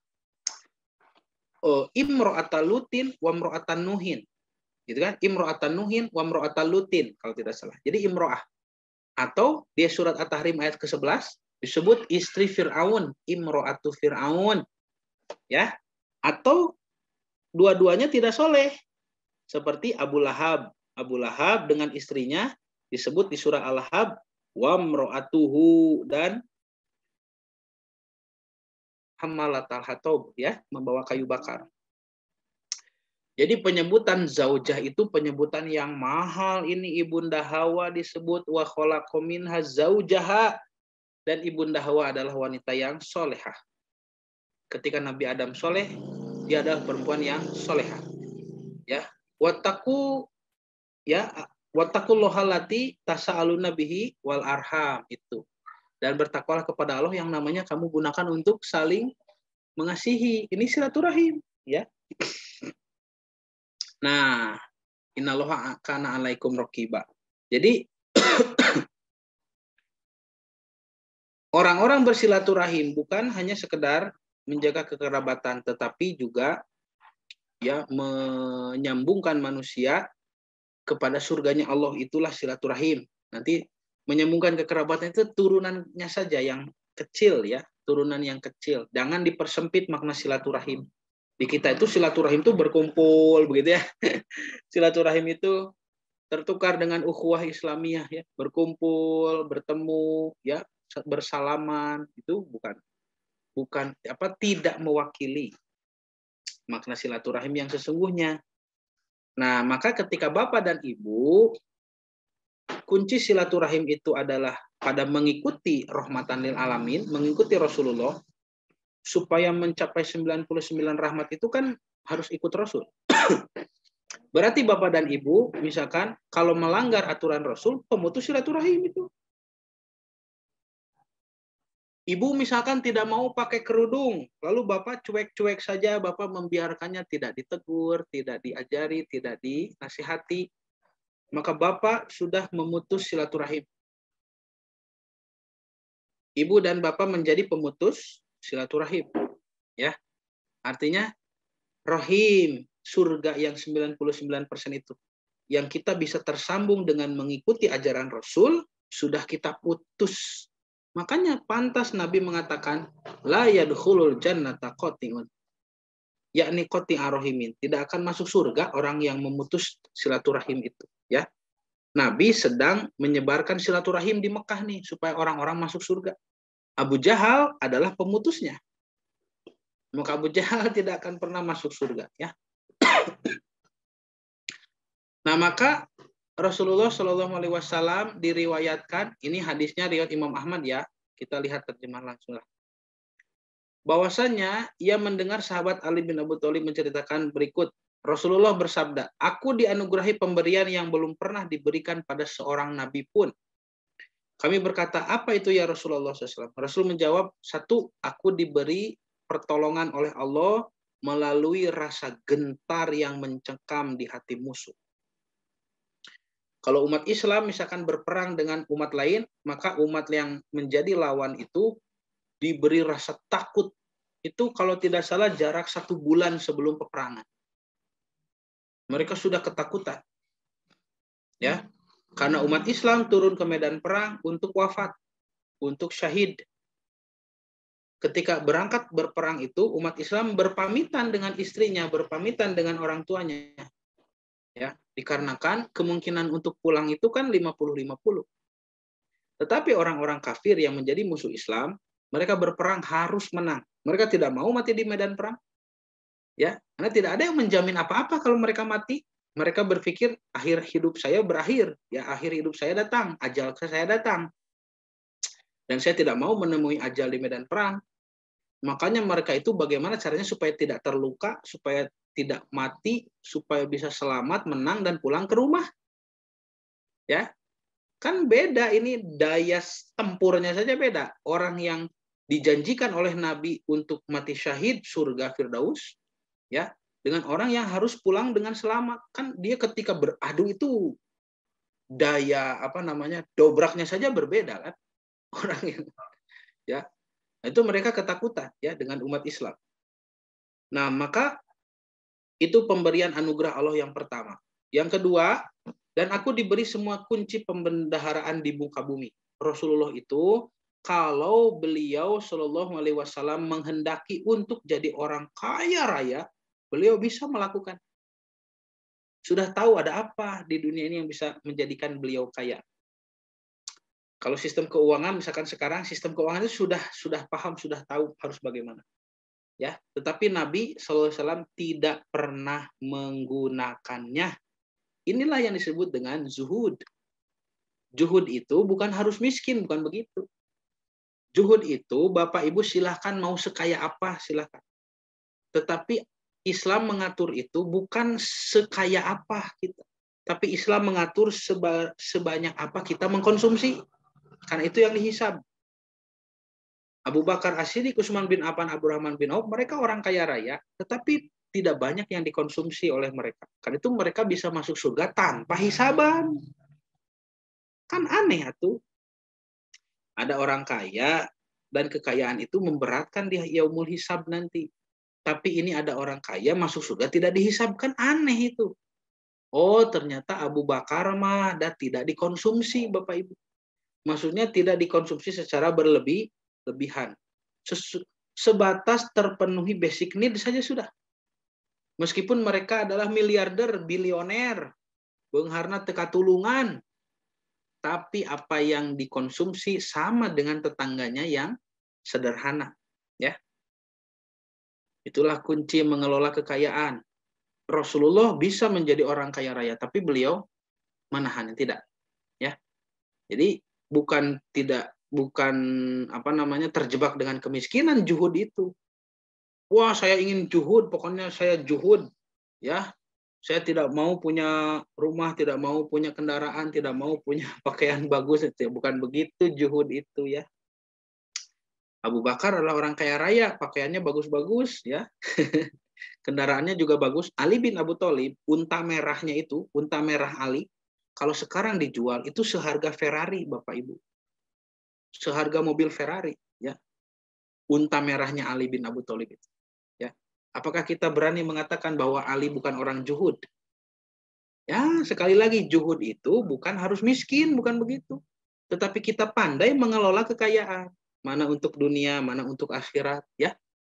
S1: Imro'atan Lutin wa imro'atan Nuhin. Gitu kan? Imro'atan Nuhin wa imro'atan Lutin, kalau tidak salah. Jadi imro'ah. Atau di surat At-Tahrim ayat ke-11 disebut istri Fir'aun, imro'atu Fir'aun. Ya. Atau dua-duanya tidak soleh. Seperti Abu Lahab. Abu Lahab dengan istrinya disebut di surah Al-Lahab wa imro'atuhu, dan hammalatal hatab, ya, membawa kayu bakar. Jadi penyebutan zaujah itu penyebutan yang mahal. Ini Ibunda Hawa disebut wa khalaqa minha zaujaha, dan Ibunda Hawa adalah wanita yang solehah. Ketika Nabi Adam soleh, dia adalah perempuan yang solehah. Ya, wattaqu ya wattaqullaha allati tasaaluna bihi wal arham itu. Dan bertakwalah kepada Allah yang namanya kamu gunakan untuk saling mengasihi. Ini silaturahim, ya. Nah, innallaha kana alaikum raqiba. Jadi orang-orang bersilaturahim bukan hanya sekedar menjaga kekerabatan, tetapi juga ya menyambungkan manusia kepada surganya Allah, itulah silaturahim. Nanti menyambungkan kekerabatan itu turunannya saja yang kecil ya, turunan yang kecil. Jangan dipersempit makna silaturahim. Di kita itu silaturahim itu berkumpul begitu ya. Silaturahim itu tertukar dengan ukhuwah Islamiyah ya, berkumpul, bertemu ya, bersalaman, itu bukan tidak mewakili makna silaturahim yang sesungguhnya. Nah, maka ketika Bapak dan Ibu, kunci silaturahim itu adalah pada mengikuti rahmatan lil alamin, mengikuti Rasulullah, supaya mencapai 99 rahmat itu kan harus ikut Rasul. Berarti Bapak dan Ibu, misalkan kalau melanggar aturan Rasul, pemutus silaturahim itu. Ibu misalkan tidak mau pakai kerudung, lalu Bapak cuek-cuek saja, Bapak membiarkannya, tidak ditegur, tidak diajari, tidak dinasihati, maka Bapak sudah memutus silaturahim. Ibu dan Bapak menjadi pemutus silaturahim. Ya. Artinya rahim, surga yang 99% itu. Yang kita bisa tersambung dengan mengikuti ajaran Rasul, sudah kita putus. Makanya pantas Nabi mengatakan, la yadkhulul jannata qati'un. Yakni qati'a rahimin. Tidak akan masuk surga orang yang memutus silaturahim itu. Ya. Nabi sedang menyebarkan silaturahim di Mekah nih, supaya orang-orang masuk surga. Abu Jahal adalah pemutusnya. Maka Abu Jahal tidak akan pernah masuk surga. Ya. Nah, maka Rasulullah Shallallahu Alaihi Wasallam diriwayatkan, ini hadisnya riwayat Imam Ahmad ya, kita lihat terjemahan langsung lah. Bahwasanya ia mendengar sahabat Ali bin Abi Thalib menceritakan berikut, Rasulullah bersabda, aku dianugerahi pemberian yang belum pernah diberikan pada seorang nabi pun. Kami berkata, apa itu ya Rasulullah SAW? Rasul menjawab, satu, aku diberi pertolongan oleh Allah melalui rasa gentar yang mencekam di hati musuh. Kalau umat Islam misalkan berperang dengan umat lain, maka umat yang menjadi lawan itu diberi rasa takut. Itu kalau tidak salah jarak 1 bulan sebelum peperangan. Mereka sudah ketakutan. Ya, karena umat Islam turun ke medan perang untuk wafat, untuk syahid. Ketika berangkat berperang itu, umat Islam berpamitan dengan istrinya, berpamitan dengan orang tuanya. Ya, dikarenakan kemungkinan untuk pulang itu kan 50-50. Tetapi orang-orang kafir yang menjadi musuh Islam, mereka berperang harus menang. Mereka tidak mau mati di medan perang. Ya, karena tidak ada yang menjamin apa-apa kalau mereka mati. Mereka berpikir akhir hidup saya berakhir, ya akhir hidup saya datang, ajal saya datang. Dan saya tidak mau menemui ajal di medan perang. Makanya mereka itu bagaimana caranya supaya tidak terluka, supaya tidak mati, supaya bisa selamat, menang, dan pulang ke rumah. Ya, kan beda ini daya tempurnya saja beda. Orang yang dijanjikan oleh Nabi untuk mati syahid surga Firdaus, ya, dengan orang yang harus pulang dengan selamat. Kan dia ketika beradu itu daya dobraknya saja berbeda kan. Orang yang ya, itu mereka ketakutan ya dengan umat Islam. Nah, maka itu pemberian anugerah Allah yang pertama. Yang kedua, dan aku diberi semua kunci pembendaharaan di muka bumi. Rasulullah itu kalau beliau Shallallahu Alaihi Wasallam menghendaki untuk jadi orang kaya raya, beliau bisa melakukan. Sudah tahu ada apa di dunia ini yang bisa menjadikan beliau kaya. Kalau sistem keuangan, misalkan sekarang sistem keuangan itu sudah paham, sudah tahu harus bagaimana. Ya, tetapi Nabi SAW tidak pernah menggunakannya. Inilah yang disebut dengan zuhud. Zuhud itu bukan harus miskin, bukan begitu. Zuhud itu Bapak Ibu silahkan mau sekaya apa silahkan. Tetapi Islam mengatur itu bukan sekaya apa kita, tapi Islam mengatur sebanyak apa kita mengkonsumsi. Karena itu yang dihisab. Abu Bakar As-Siddiq, Utsman bin Affan, Abdurrahman bin Auf, mereka orang kaya raya, tetapi tidak banyak yang dikonsumsi oleh mereka. Karena itu mereka bisa masuk surga tanpa hisaban. Kan aneh tuh. Ada orang kaya dan kekayaan itu memberatkan di yaumul hisab nanti. Tapi ini ada orang kaya masuk surga tidak dihisabkan, aneh itu. Oh, ternyata Abu Bakar mah tidak dikonsumsi, Bapak Ibu. Maksudnya tidak dikonsumsi secara berlebihan. Sebatas terpenuhi basic need saja sudah. Meskipun mereka adalah miliarder, bilioner, beungharna teu katulungan, tapi apa yang dikonsumsi sama dengan tetangganya yang sederhana, ya. Itulah kunci mengelola kekayaan. Rasulullah bisa menjadi orang kaya raya, tapi beliau menahan, tidak, ya. Jadi bukan terjebak dengan kemiskinan juhud itu. Wah, saya ingin juhud, pokoknya saya juhud, ya. Saya tidak mau punya rumah, tidak mau punya kendaraan, tidak mau punya pakaian bagus, itu bukan begitu juhud itu, ya. Abu Bakar adalah orang kaya raya, pakaiannya bagus-bagus, ya. Kendaraannya juga bagus. Ali bin Abu Thalib, unta merahnya itu, unta merah Ali, kalau sekarang dijual itu seharga Ferrari, Bapak Ibu. Seharga mobil Ferrari, ya. Unta merahnya Ali bin Abu Thalib itu, ya. Apakah kita berani mengatakan bahwa Ali bukan orang juhud? Ya, sekali lagi juhud itu bukan harus miskin, bukan begitu. Tetapi kita pandai mengelola kekayaan. Mana untuk dunia, mana untuk akhirat, ya.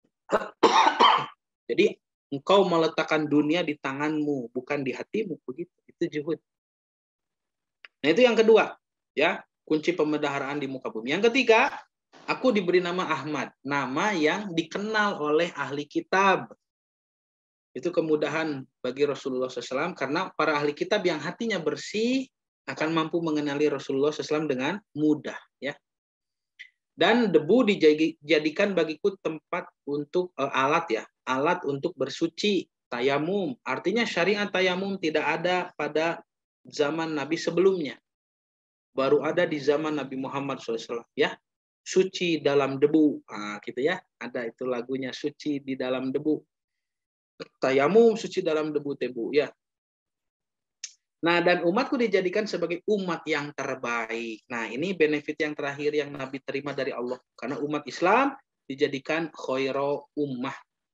S1: Jadi engkau meletakkan dunia di tanganmu, bukan di hatimu, begitu. Itu juhud. Nah, itu yang kedua, ya, kunci pemendaharaan di muka bumi. Yang ketiga, aku diberi nama Ahmad, nama yang dikenal oleh ahli kitab. Itu kemudahan bagi Rasulullah SAW, karena para ahli kitab yang hatinya bersih akan mampu mengenali Rasulullah SAW dengan mudah, ya. Dan debu dijadikan bagiku tempat untuk alat, ya, alat untuk bersuci, tayamum. Artinya syariat tayamum tidak ada pada zaman Nabi sebelumnya. Baru ada di zaman Nabi Muhammad SAW, ya. Suci dalam debu, gitu, ya. Ada itu lagunya, suci di dalam debu. Tayamum, suci dalam debu-debu, ya. Nah, dan umatku dijadikan sebagai umat yang terbaik. Nah, ini benefit yang terakhir yang Nabi terima dari Allah. Karena umat Islam dijadikan khairu ummah.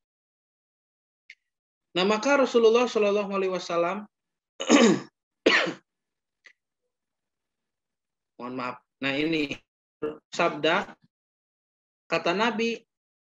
S1: Nah, maka Rasulullah SAW mohon maaf. Nah, ini sabda kata Nabi,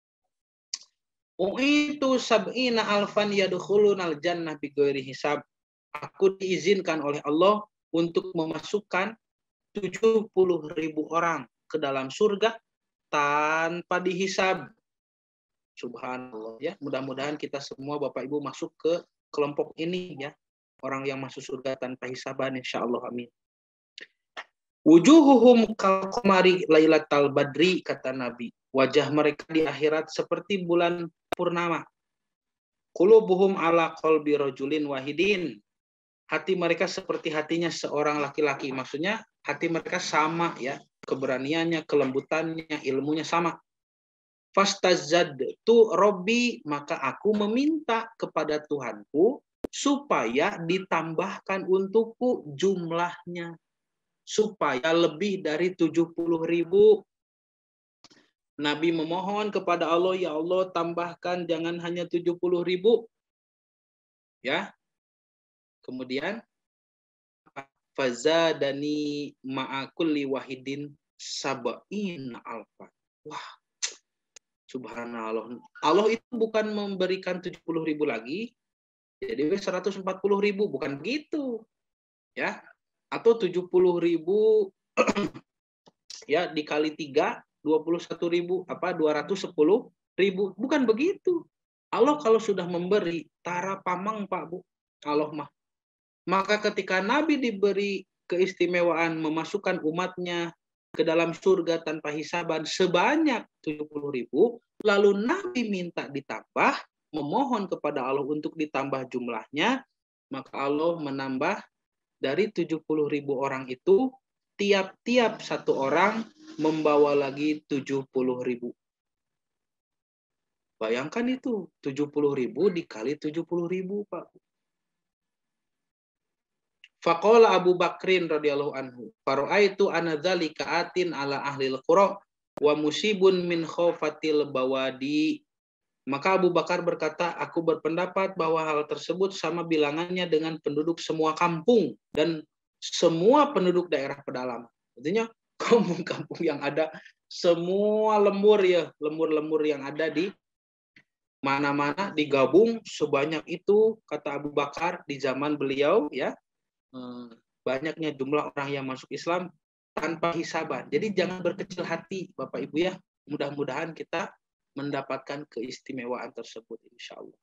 S1: "Uitu sab'ina alfan yadkhulunal jannah bighairi hisab." Aku diizinkan oleh Allah untuk memasukkan 70.000 orang ke dalam surga tanpa dihisab. Subhanallah, ya. Mudah-mudahan kita semua Bapak Ibu masuk ke kelompok ini, ya. Orang yang masuk surga tanpa hisaban, insyaallah, amin. Wujuhuhum kalqamari lailatal badri, kata Nabi. Wajah mereka di akhirat seperti bulan purnama. Qulubuhum ala qalbi rajulin wahidin. Hati mereka seperti hatinya seorang laki-laki. Maksudnya hati mereka sama, ya. Keberaniannya, kelembutannya, ilmunya sama. Fastazadtu Robbi, maka aku meminta kepada Tuhanku supaya ditambahkan untukku jumlahnya. Supaya lebih dari 70.000. Nabi memohon kepada Allah, ya Allah tambahkan, jangan hanya 70.000. Ya. Kemudian fazadani ma'akulli wahidin sab'in alfa. Wah, subhanallah. Allah itu bukan memberikan 70.000 lagi, jadi 140.000, bukan begitu, ya. Atau 70.000 ya dikali 3, 21.000, 210.000, bukan begitu. Allah kalau sudah memberi tara pamang, Pak Bu, Allah mah. Maka ketika Nabi diberi keistimewaan memasukkan umatnya ke dalam surga tanpa hisaban sebanyak 70.000, lalu Nabi minta ditambah, memohon kepada Allah untuk ditambah jumlahnya, maka Allah menambah dari 70.000 orang itu, tiap-tiap satu orang membawa lagi 70.000. Bayangkan itu, 70.000 dikali 70.000, Pak. Faqala Abu Bakrin radhiyallahu anhu, fara'aitu anna dzalika atin ala ahlil qura wa musibun min khaufatil bawadi. Maka Abu Bakar berkata, aku berpendapat bahwa hal tersebut sama bilangannya dengan penduduk semua kampung dan semua penduduk daerah pedalaman. Artinya kampung-kampung yang ada, semua lembur ya, lembur-lembur yang ada di mana-mana digabung sebanyak itu, kata Abu Bakar di zaman beliau ya. Banyaknya jumlah orang yang masuk Islam tanpa hisaban. Jadi jangan berkecil hati Bapak Ibu ya. Mudah-mudahan kita mendapatkan keistimewaan tersebut insya Allah.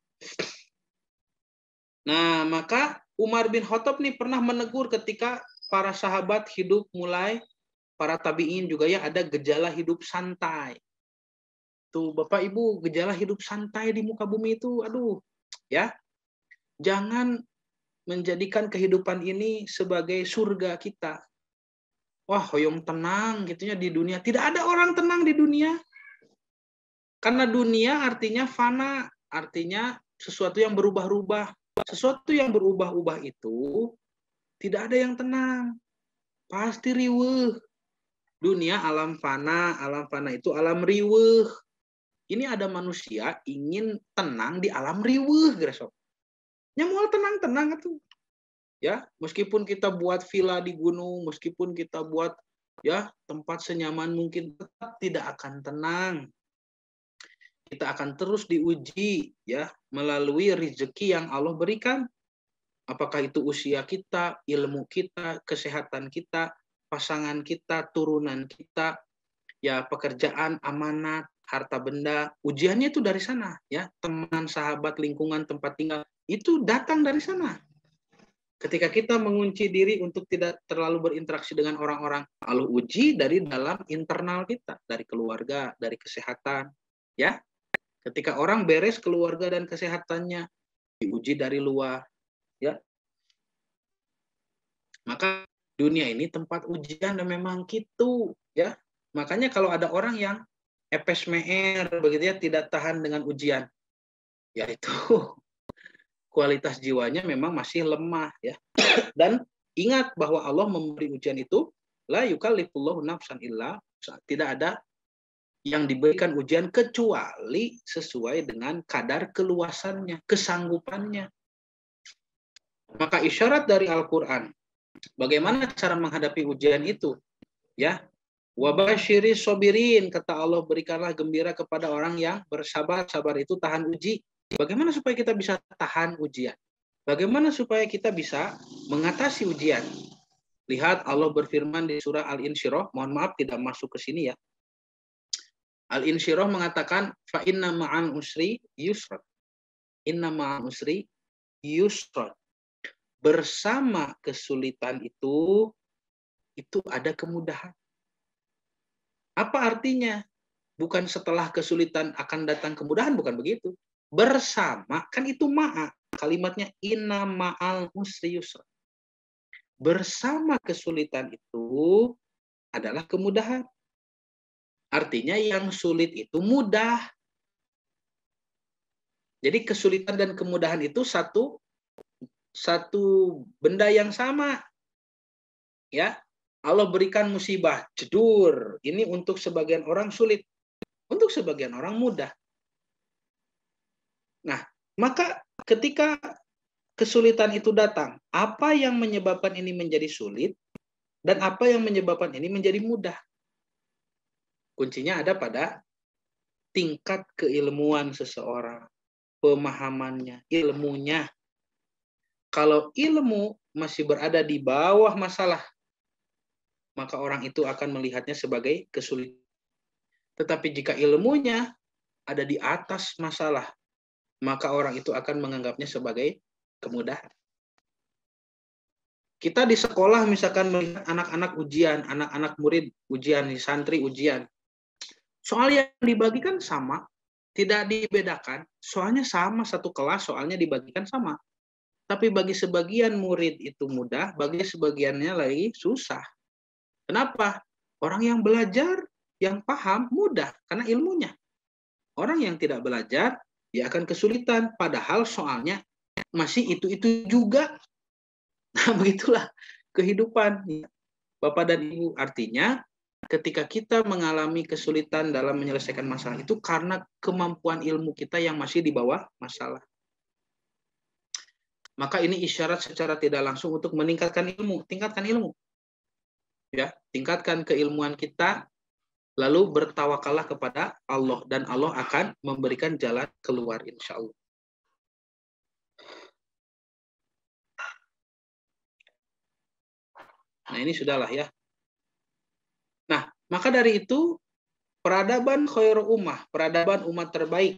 S1: Nah, maka Umar bin Khattab nih pernah menegur ketika para sahabat hidup mulai, para tabi'in juga ya, ada gejala hidup santai. Tuh Bapak Ibu, gejala hidup santai di muka bumi itu, aduh ya. Jangan menjadikan kehidupan ini sebagai surga kita. Wah, hoyong tenang gitunya di dunia. Tidak ada orang tenang di dunia. Karena dunia artinya fana, artinya sesuatu yang berubah-ubah. Sesuatu yang berubah-ubah itu tidak ada yang tenang. Pasti riweuh. Dunia alam fana itu alam riweuh. Ini ada manusia ingin tenang di alam riweuh, Gresok. Yang mau tenang-tenang itu. Ya, meskipun kita buat villa di gunung, meskipun kita buat ya tempat senyaman mungkin, tetap tidak akan tenang. Kita akan terus diuji ya melalui rezeki yang Allah berikan. Apakah itu usia kita, ilmu kita, kesehatan kita, pasangan kita, turunan kita, ya pekerjaan, amanat, harta benda. Ujiannya itu dari sana ya, teman, sahabat, lingkungan, tempat tinggal itu datang dari sana. Ketika kita mengunci diri untuk tidak terlalu berinteraksi dengan orang-orang, Allah uji dari dalam internal kita, dari keluarga, dari kesehatan, ya. Ketika orang beres keluarga dan kesehatannya, diuji dari luar, ya. Maka dunia ini tempat ujian dan memang gitu, ya. Makanya kalau ada orang yang epes meer begitu ya, tidak tahan dengan ujian, ya itu kualitas jiwanya memang masih lemah ya. Dan ingat bahwa Allah memberi ujian itu la yukallifullahu nafsan illa, tidak ada yang diberikan ujian kecuali sesuai dengan kadar keluasannya, kesanggupannya. Maka isyarat dari Al-Qur'an, bagaimana cara menghadapi ujian itu? Ya, wabashiri sobirin, kata Allah, berikanlah gembira kepada orang yang bersabar. Sabar itu tahan uji. Bagaimana supaya kita bisa tahan ujian? Bagaimana supaya kita bisa mengatasi ujian? Lihat Allah berfirman di surah Al-Insyirah. Mohon maaf tidak masuk ke sini ya. Al-Insyirah mengatakan fa inna ma'al usri yusra. Inna ma'al usri yusra. Bersama kesulitan itu ada kemudahan. Apa artinya? Bukan setelah kesulitan akan datang kemudahan, bukan begitu. Bersama, kan itu ma'a. Kalimatnya inna ma'al usri yusra. Bersama kesulitan itu adalah kemudahan. Artinya yang sulit itu mudah. Jadi kesulitan dan kemudahan itu satu benda yang sama. Ya, Allah berikan musibah, jedur. Ini untuk sebagian orang sulit, untuk sebagian orang mudah. Nah, maka ketika kesulitan itu datang, apa yang menyebabkan ini menjadi sulit dan apa yang menyebabkan ini menjadi mudah? Kuncinya ada pada tingkat keilmuan seseorang, pemahamannya, ilmunya. Kalau ilmu masih berada di bawah masalah, maka orang itu akan melihatnya sebagai kesulitan. Tetapi jika ilmunya ada di atas masalah, maka orang itu akan menganggapnya sebagai kemudahan. Kita di sekolah misalkan melihat anak-anak ujian, anak-anak murid ujian, santri ujian. Soal yang dibagikan sama, Tidak dibedakan, soalnya sama satu kelas, soalnya dibagikan sama. Tapi bagi sebagian murid itu mudah, bagi sebagiannya lagi susah. Kenapa? Orang yang belajar, yang paham, mudah karena ilmunya. Orang yang tidak belajar, dia akan kesulitan. Padahal soalnya masih itu-itu juga. Nah, begitulah kehidupan. Bapak dan Ibu, artinya ketika kita mengalami kesulitan dalam menyelesaikan masalah itu karena kemampuan ilmu kita yang masih di bawah masalah. Maka ini isyarat secara tidak langsung untuk meningkatkan ilmu, tingkatkan ilmu. Ya, tingkatkan keilmuan kita, lalu bertawakallah kepada Allah dan Allah akan memberikan jalan keluar insya Allah. Nah, ini sudahlah ya. Nah, maka dari itu peradaban khairu ummah, peradaban umat terbaik.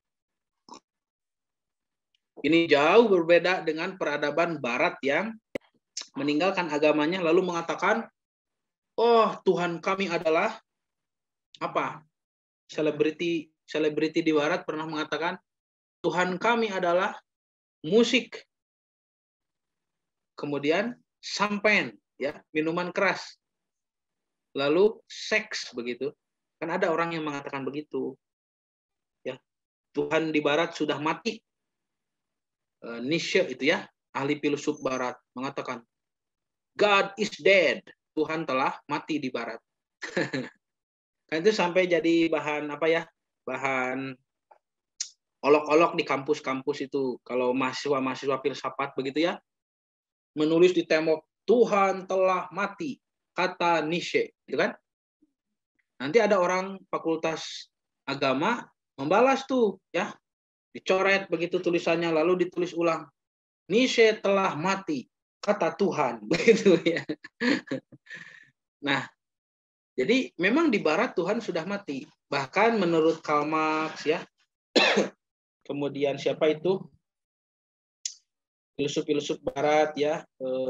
S1: Ini jauh berbeda dengan peradaban barat yang meninggalkan agamanya lalu mengatakan, "Oh, Tuhan kami adalah apa?" Selebriti di barat pernah mengatakan, "Tuhan kami adalah musik." Kemudian sampen, ya, minuman keras. Lalu seks begitu. Kan ada orang yang mengatakan begitu. Ya. Tuhan di barat sudah mati. Nietzsche itu ya, ahli filsuf barat mengatakan God is dead. Tuhan telah mati di barat. Kan itu sampai jadi bahan apa ya? Bahan olok-olok di kampus-kampus itu. Kalau mahasiswa-mahasiswa filsafat begitu ya, menulis di tembok Tuhan telah mati, kata Nietzsche, gitu kan? Nanti ada orang fakultas agama membalas tuh, ya, dicoret begitu tulisannya, lalu ditulis ulang, Nietzsche telah mati, kata Tuhan, begitu ya. Nah, jadi memang di Barat Tuhan sudah mati. Bahkan menurut Karl Marx ya, kemudian siapa itu filsuf-filsuf Barat ya,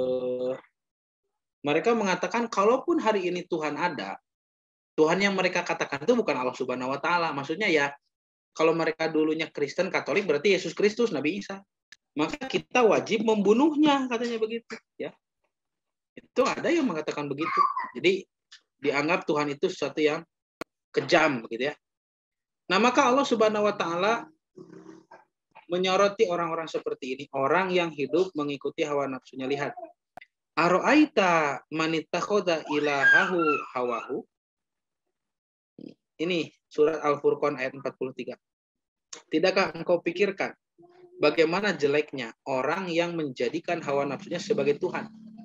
S1: mereka mengatakan kalaupun hari ini Tuhan ada, Tuhan yang mereka katakan itu bukan Allah Subhanahu Wa Taala. Maksudnya ya, kalau mereka dulunya Kristen Katolik berarti Yesus Kristus, Nabi Isa. Maka kita wajib membunuhnya, katanya begitu. Ya, itu ada yang mengatakan begitu. Jadi dianggap Tuhan itu sesuatu yang kejam, begitu ya. Nah, maka Allah Subhanahu Wa Taala menyoroti orang-orang seperti ini, orang yang hidup mengikuti hawa nafsunya. Lihat, aro'aita manitakhoda ilahahu hawahu. Ini surat Al-Furqan ayat 43. Tidakkah engkau pikirkan bagaimana jeleknya orang yang menjadikan hawa nafsunya sebagai Tuhan?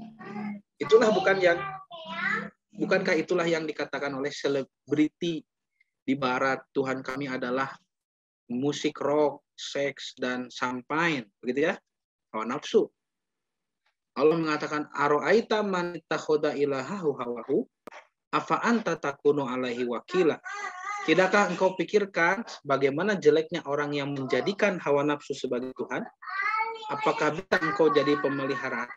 S1: Bukankah itulah yang dikatakan oleh selebriti di barat, Tuhan kami adalah musik rock, seks dan champagne, begitu ya? Hawa nafsu. Allah mengatakan aro'aita man takhoda ilahahu hawahu afa anta takunu alaihi wakila. Tidakkah engkau pikirkan bagaimana jeleknya orang yang menjadikan hawa nafsu sebagai Tuhan? Apakah bisa engkau jadi pemelihara?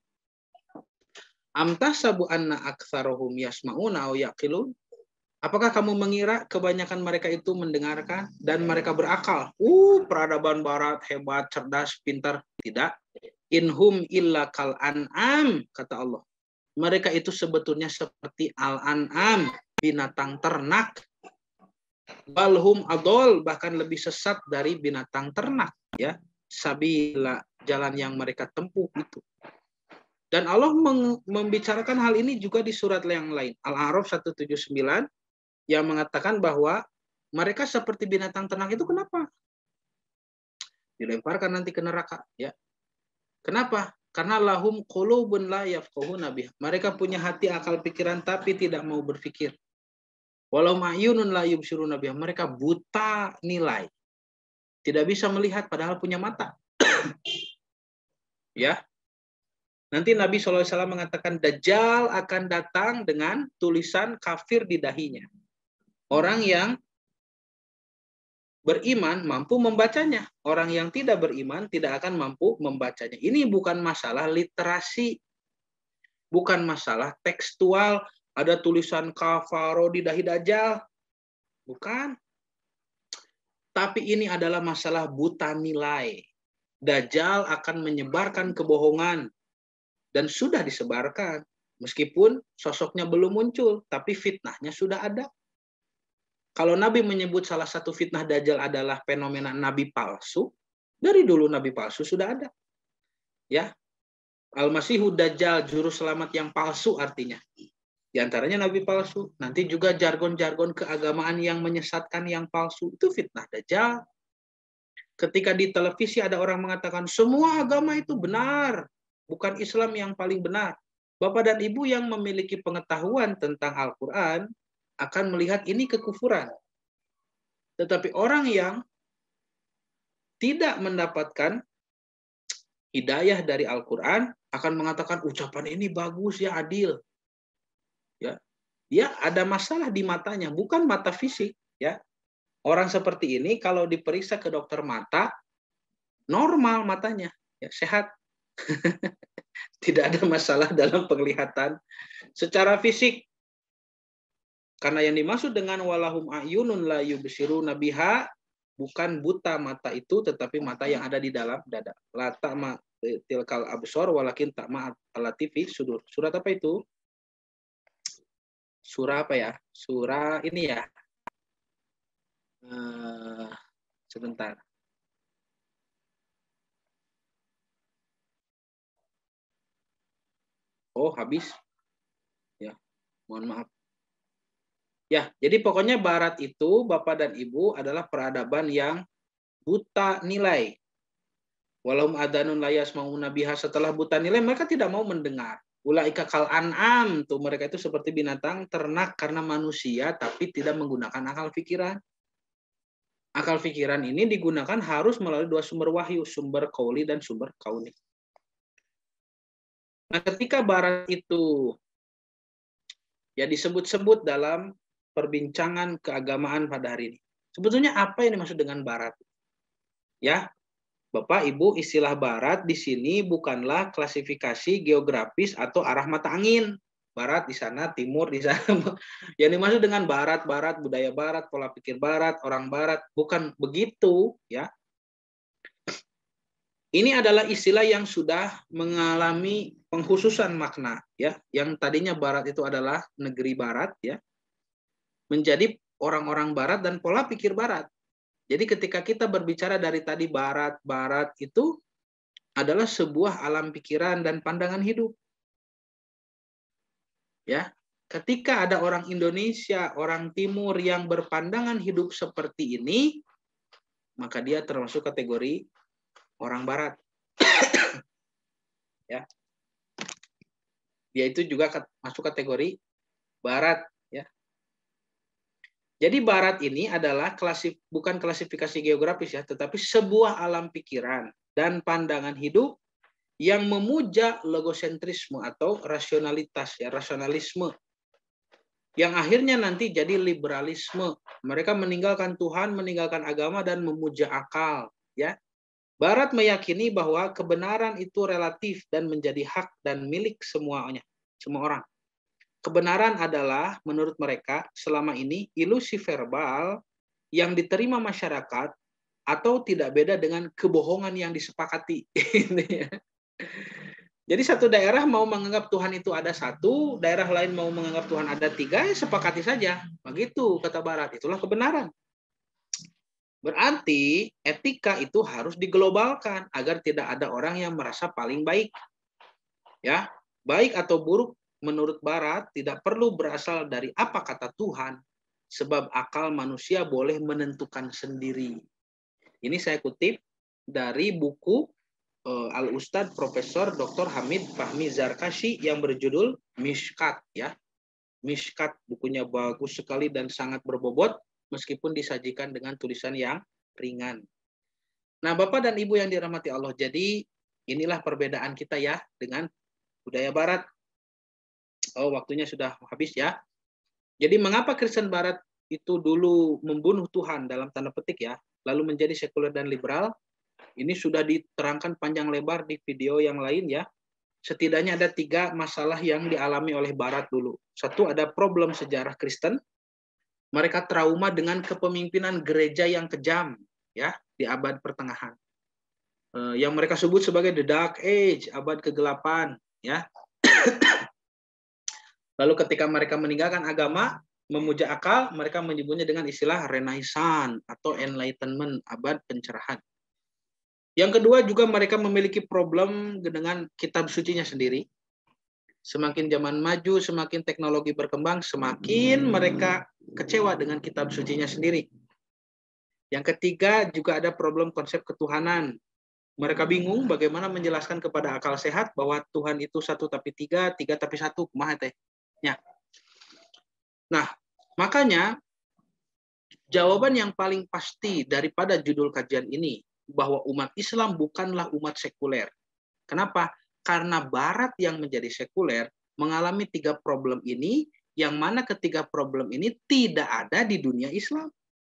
S1: Am tahsabu anna aktsarohum yasma'una aw yaqilun? Apakah kamu mengira kebanyakan mereka itu mendengarkan dan mereka berakal? Peradaban barat hebat, cerdas, pintar. Tidak. Inhum illa kal an'am, kata Allah. Mereka itu sebetulnya seperti al-an'am, binatang ternak. Balhum adol, bahkan lebih sesat dari binatang ternak, ya. Sabila, jalan yang mereka tempuh itu. Dan Allah membicarakan hal ini juga di surat yang lain, Al-A'raf 179, yang mengatakan bahwa mereka seperti binatang ternak itu kenapa? Dilemparkan nanti ke neraka, ya. Kenapa? Karena lahum qulubun la yafqahuna biha. Mereka punya hati, akal, pikiran tapi tidak mau berpikir. Walau ma'yunun la yubsiruna biha. Mereka buta nilai. Tidak bisa melihat padahal punya mata. Ya. Nanti Nabi SAW mengatakan Dajjal akan datang dengan tulisan kafir di dahinya. Orang yang beriman mampu membacanya. Orang yang tidak beriman tidak akan mampu membacanya. Ini bukan masalah literasi. Bukan masalah tekstual. Ada tulisan kafaro di dahi Dajjal. Bukan. Tapi ini adalah masalah buta nilai. Dajjal akan menyebarkan kebohongan dan sudah disebarkan. Meskipun sosoknya belum muncul, tapi fitnahnya sudah ada. Kalau Nabi menyebut salah satu fitnah Dajjal adalah fenomena Nabi palsu, dari dulu Nabi palsu sudah ada. Ya, Al-Masihu Dajjal, juru selamat yang palsu artinya. Di antaranya Nabi palsu. Nanti juga jargon-jargon keagamaan yang menyesatkan yang palsu. Itu fitnah Dajjal. Ketika di televisi ada orang mengatakan, semua agama itu benar. Bukan Islam yang paling benar. Bapak dan Ibu yang memiliki pengetahuan tentang Al-Quran akan melihat ini kekufuran. Tetapi orang yang tidak mendapatkan hidayah dari Al-Quran akan mengatakan ucapan ini bagus ya, adil. Ya, dia ada masalah di matanya, bukan mata fisik. Ya, orang seperti ini kalau diperiksa ke dokter mata normal matanya, ya, sehat. Tidak ada masalah dalam penglihatan secara fisik. Karena yang dimaksud dengan walahum ayunun la yubsiruna biha bukan buta mata itu, tetapi mata yang ada di dalam dada. La ta'ma tilkal absor walakin ta'ma alatifi sudur. Surat apa itu? Surah apa ya? Surah ini ya. Sebentar. Oh, habis. Ya, mohon maaf. Ya, jadi pokoknya barat itu, Bapak dan Ibu, adalah peradaban yang buta nilai. Walau adanun layas mau nabiha, setelah buta nilai, mereka tidak mau mendengar. Ulaika kal an'am, tuh mereka itu seperti binatang ternak karena manusia, tapi tidak menggunakan akal pikiran. Akal pikiran ini digunakan harus melalui dua sumber wahyu, sumber qauli dan sumber kauni. Nah, ketika barat itu ya disebut-sebut dalam perbincangan keagamaan pada hari ini. Sebetulnya apa yang dimaksud dengan barat? Ya, Bapak, Ibu, istilah barat di sini bukanlah klasifikasi geografis atau arah mata angin. Barat di sana, timur di sana. Yang dimaksud dengan barat, budaya barat, pola pikir barat, orang barat. Bukan begitu, ya. Ini adalah istilah yang sudah mengalami pengkhususan makna, ya. Yang tadinya barat itu adalah negeri barat, ya. Menjadi orang-orang barat dan pola pikir barat. Jadi ketika kita berbicara dari tadi barat itu adalah sebuah alam pikiran dan pandangan hidup. Ya, ketika ada orang Indonesia, orang timur yang berpandangan hidup seperti ini, maka dia termasuk kategori orang barat. Ya. Dia itu juga masuk kategori barat, ya. Jadi barat ini adalah bukan klasifikasi geografis ya, tetapi sebuah alam pikiran dan pandangan hidup yang memuja logosentrisme atau rasionalitas ya, rasionalisme. Yang akhirnya nanti jadi liberalisme. Mereka meninggalkan Tuhan, meninggalkan agama dan memuja akal, ya. Barat meyakini bahwa kebenaran itu relatif dan menjadi hak dan milik semuanya, semua orang. Kebenaran adalah, menurut mereka, selama ini ilusi verbal yang diterima masyarakat atau tidak beda dengan kebohongan yang disepakati. Jadi satu daerah mau menganggap Tuhan itu ada satu, daerah lain mau menganggap Tuhan ada tiga, ya sepakati saja. Begitu kata Barat, itulah kebenaran. Berarti etika itu harus diglobalkan agar tidak ada orang yang merasa paling baik. Ya, baik atau buruk menurut Barat tidak perlu berasal dari apa kata Tuhan, sebab akal manusia boleh menentukan sendiri. Ini saya kutip dari buku Al-Ustadz Profesor Dr. Hamid Fahmi Zarkashi yang berjudul Mishkat, ya. Mishkat, bukunya bagus sekali dan sangat berbobot meskipun disajikan dengan tulisan yang ringan. Nah, Bapak dan Ibu yang dirahmati Allah, jadi inilah perbedaan kita ya dengan budaya Barat. Oh, waktunya sudah habis ya. Jadi mengapa Kristen Barat itu dulu membunuh Tuhan dalam tanda petik ya, lalu menjadi sekuler dan liberal? Ini sudah diterangkan panjang lebar di video yang lain ya. Setidaknya ada 3 masalah yang dialami oleh Barat dulu. Satu, ada problem sejarah Kristen. Mereka trauma dengan kepemimpinan gereja yang kejam, ya, di abad pertengahan. Yang mereka sebut sebagai the Dark Age, abad kegelapan, ya. Lalu ketika mereka meninggalkan agama, memuja akal, mereka menyebutnya dengan istilah Renaissance atau Enlightenment, abad pencerahan. Yang kedua juga mereka memiliki problem dengan kitab sucinya sendiri. Semakin zaman maju, semakin teknologi berkembang, semakin mereka kecewa dengan kitab sucinya sendiri. Yang ketiga juga ada problem konsep ketuhanan. Mereka bingung bagaimana menjelaskan kepada akal sehat bahwa Tuhan itu satu tapi tiga, tiga tapi satu. Kumaha teh? Ya. Nah, makanya jawaban yang paling pasti daripada judul kajian ini, bahwa umat Islam bukanlah umat sekuler. Kenapa? Karena Barat yang menjadi sekuler mengalami 3 problem ini, yang mana ketiga problem ini tidak ada di dunia Islam.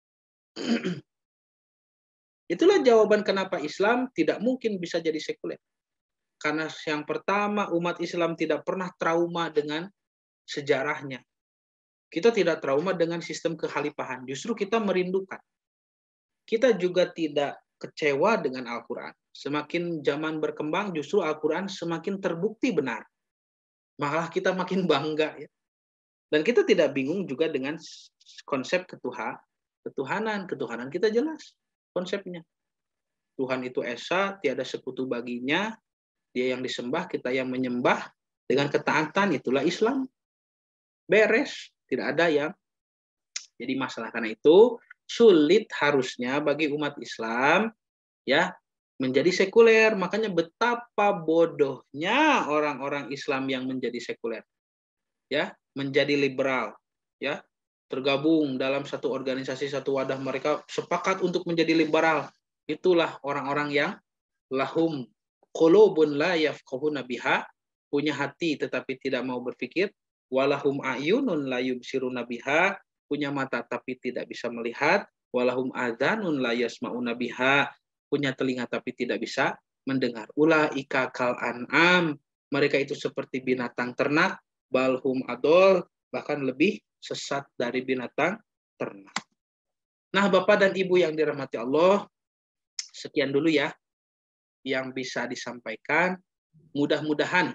S1: Itulah jawaban kenapa Islam tidak mungkin bisa jadi sekuler. Karena yang pertama, umat Islam tidak pernah trauma dengan sejarahnya. Kita tidak trauma dengan sistem kekhalifahan. Justru kita merindukan. Kita juga tidak kecewa dengan Al-Quran. Semakin zaman berkembang, justru Al-Quran semakin terbukti benar. Malah kita makin bangga. Ya. Dan kita tidak bingung juga dengan konsep ketuhanan. Ketuhanan kita jelas konsepnya. Tuhan itu Esa, tiada sekutu baginya. Dia yang disembah, kita yang menyembah. Dengan ketaatan, itulah Islam. Beres. Tidak ada yang jadi masalah. Karena itu, sulit harusnya bagi umat Islam ya menjadi sekuler. Makanya betapa bodohnya orang-orang Islam yang menjadi sekuler, ya, menjadi liberal, ya, tergabung dalam satu organisasi, satu wadah, mereka sepakat untuk menjadi liberal. Itulah orang-orang yang lahum qulubun la yafqahuna biha, punya hati tetapi tidak mau berpikir, walahum ayunun la yubsiruna biha, punya mata tapi tidak bisa melihat, walahum adzanun la yasmauna biha, punya telinga tapi tidak bisa mendengar. Ulaika kal an'am, mereka itu seperti binatang ternak, balhum adol, bahkan lebih sesat dari binatang ternak. Nah, Bapak dan Ibu yang dirahmati Allah, sekian dulu ya yang bisa disampaikan. Mudah-mudahan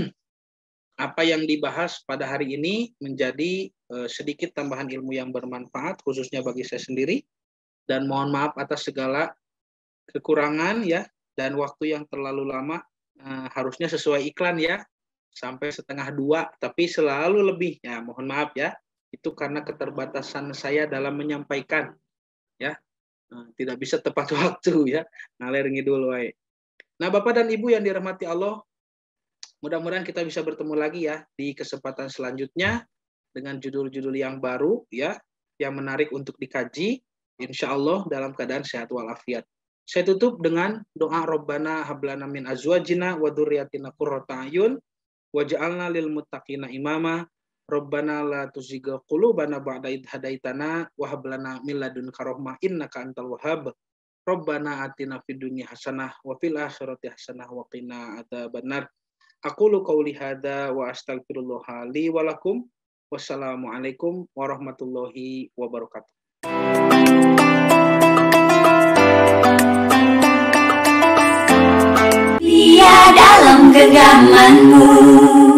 S1: apa yang dibahas pada hari ini menjadi sedikit tambahan ilmu yang bermanfaat, khususnya bagi saya sendiri. Dan mohon maaf atas segala kekurangan ya, dan waktu yang terlalu lama. Harusnya sesuai iklan ya, sampai 1:30, tapi selalu lebih. Ya, mohon maaf ya, itu karena keterbatasan saya dalam menyampaikan. Ya, tidak bisa tepat waktu ya, ngalir ngidul wae. Nah, Bapak dan Ibu yang dirahmati Allah, mudah-mudahan kita bisa bertemu lagi ya di kesempatan selanjutnya dengan judul-judul yang baru ya, yang menarik untuk dikaji, insya Allah dalam keadaan sehat walafiat. Saya tutup dengan doa Rabbana hablana min azwajina wa dzurriyyatina qurrata a'yun waj'alna lil muttaqina imama. Rabbana la tuzigh qulubana ba'da idh hadaitana wa hab lana min ladunka rahmah innaka antal wahhab. Rabbana atina fid dunya hasanah wa fil akhirati hasanah wa qina adzabannar. Aqulu qauli hadza wa astaghfirullah li wa lakum. Wassalamualaikum warahmatullahi wabarakatuh.
S2: Dia dalam genggamanmu.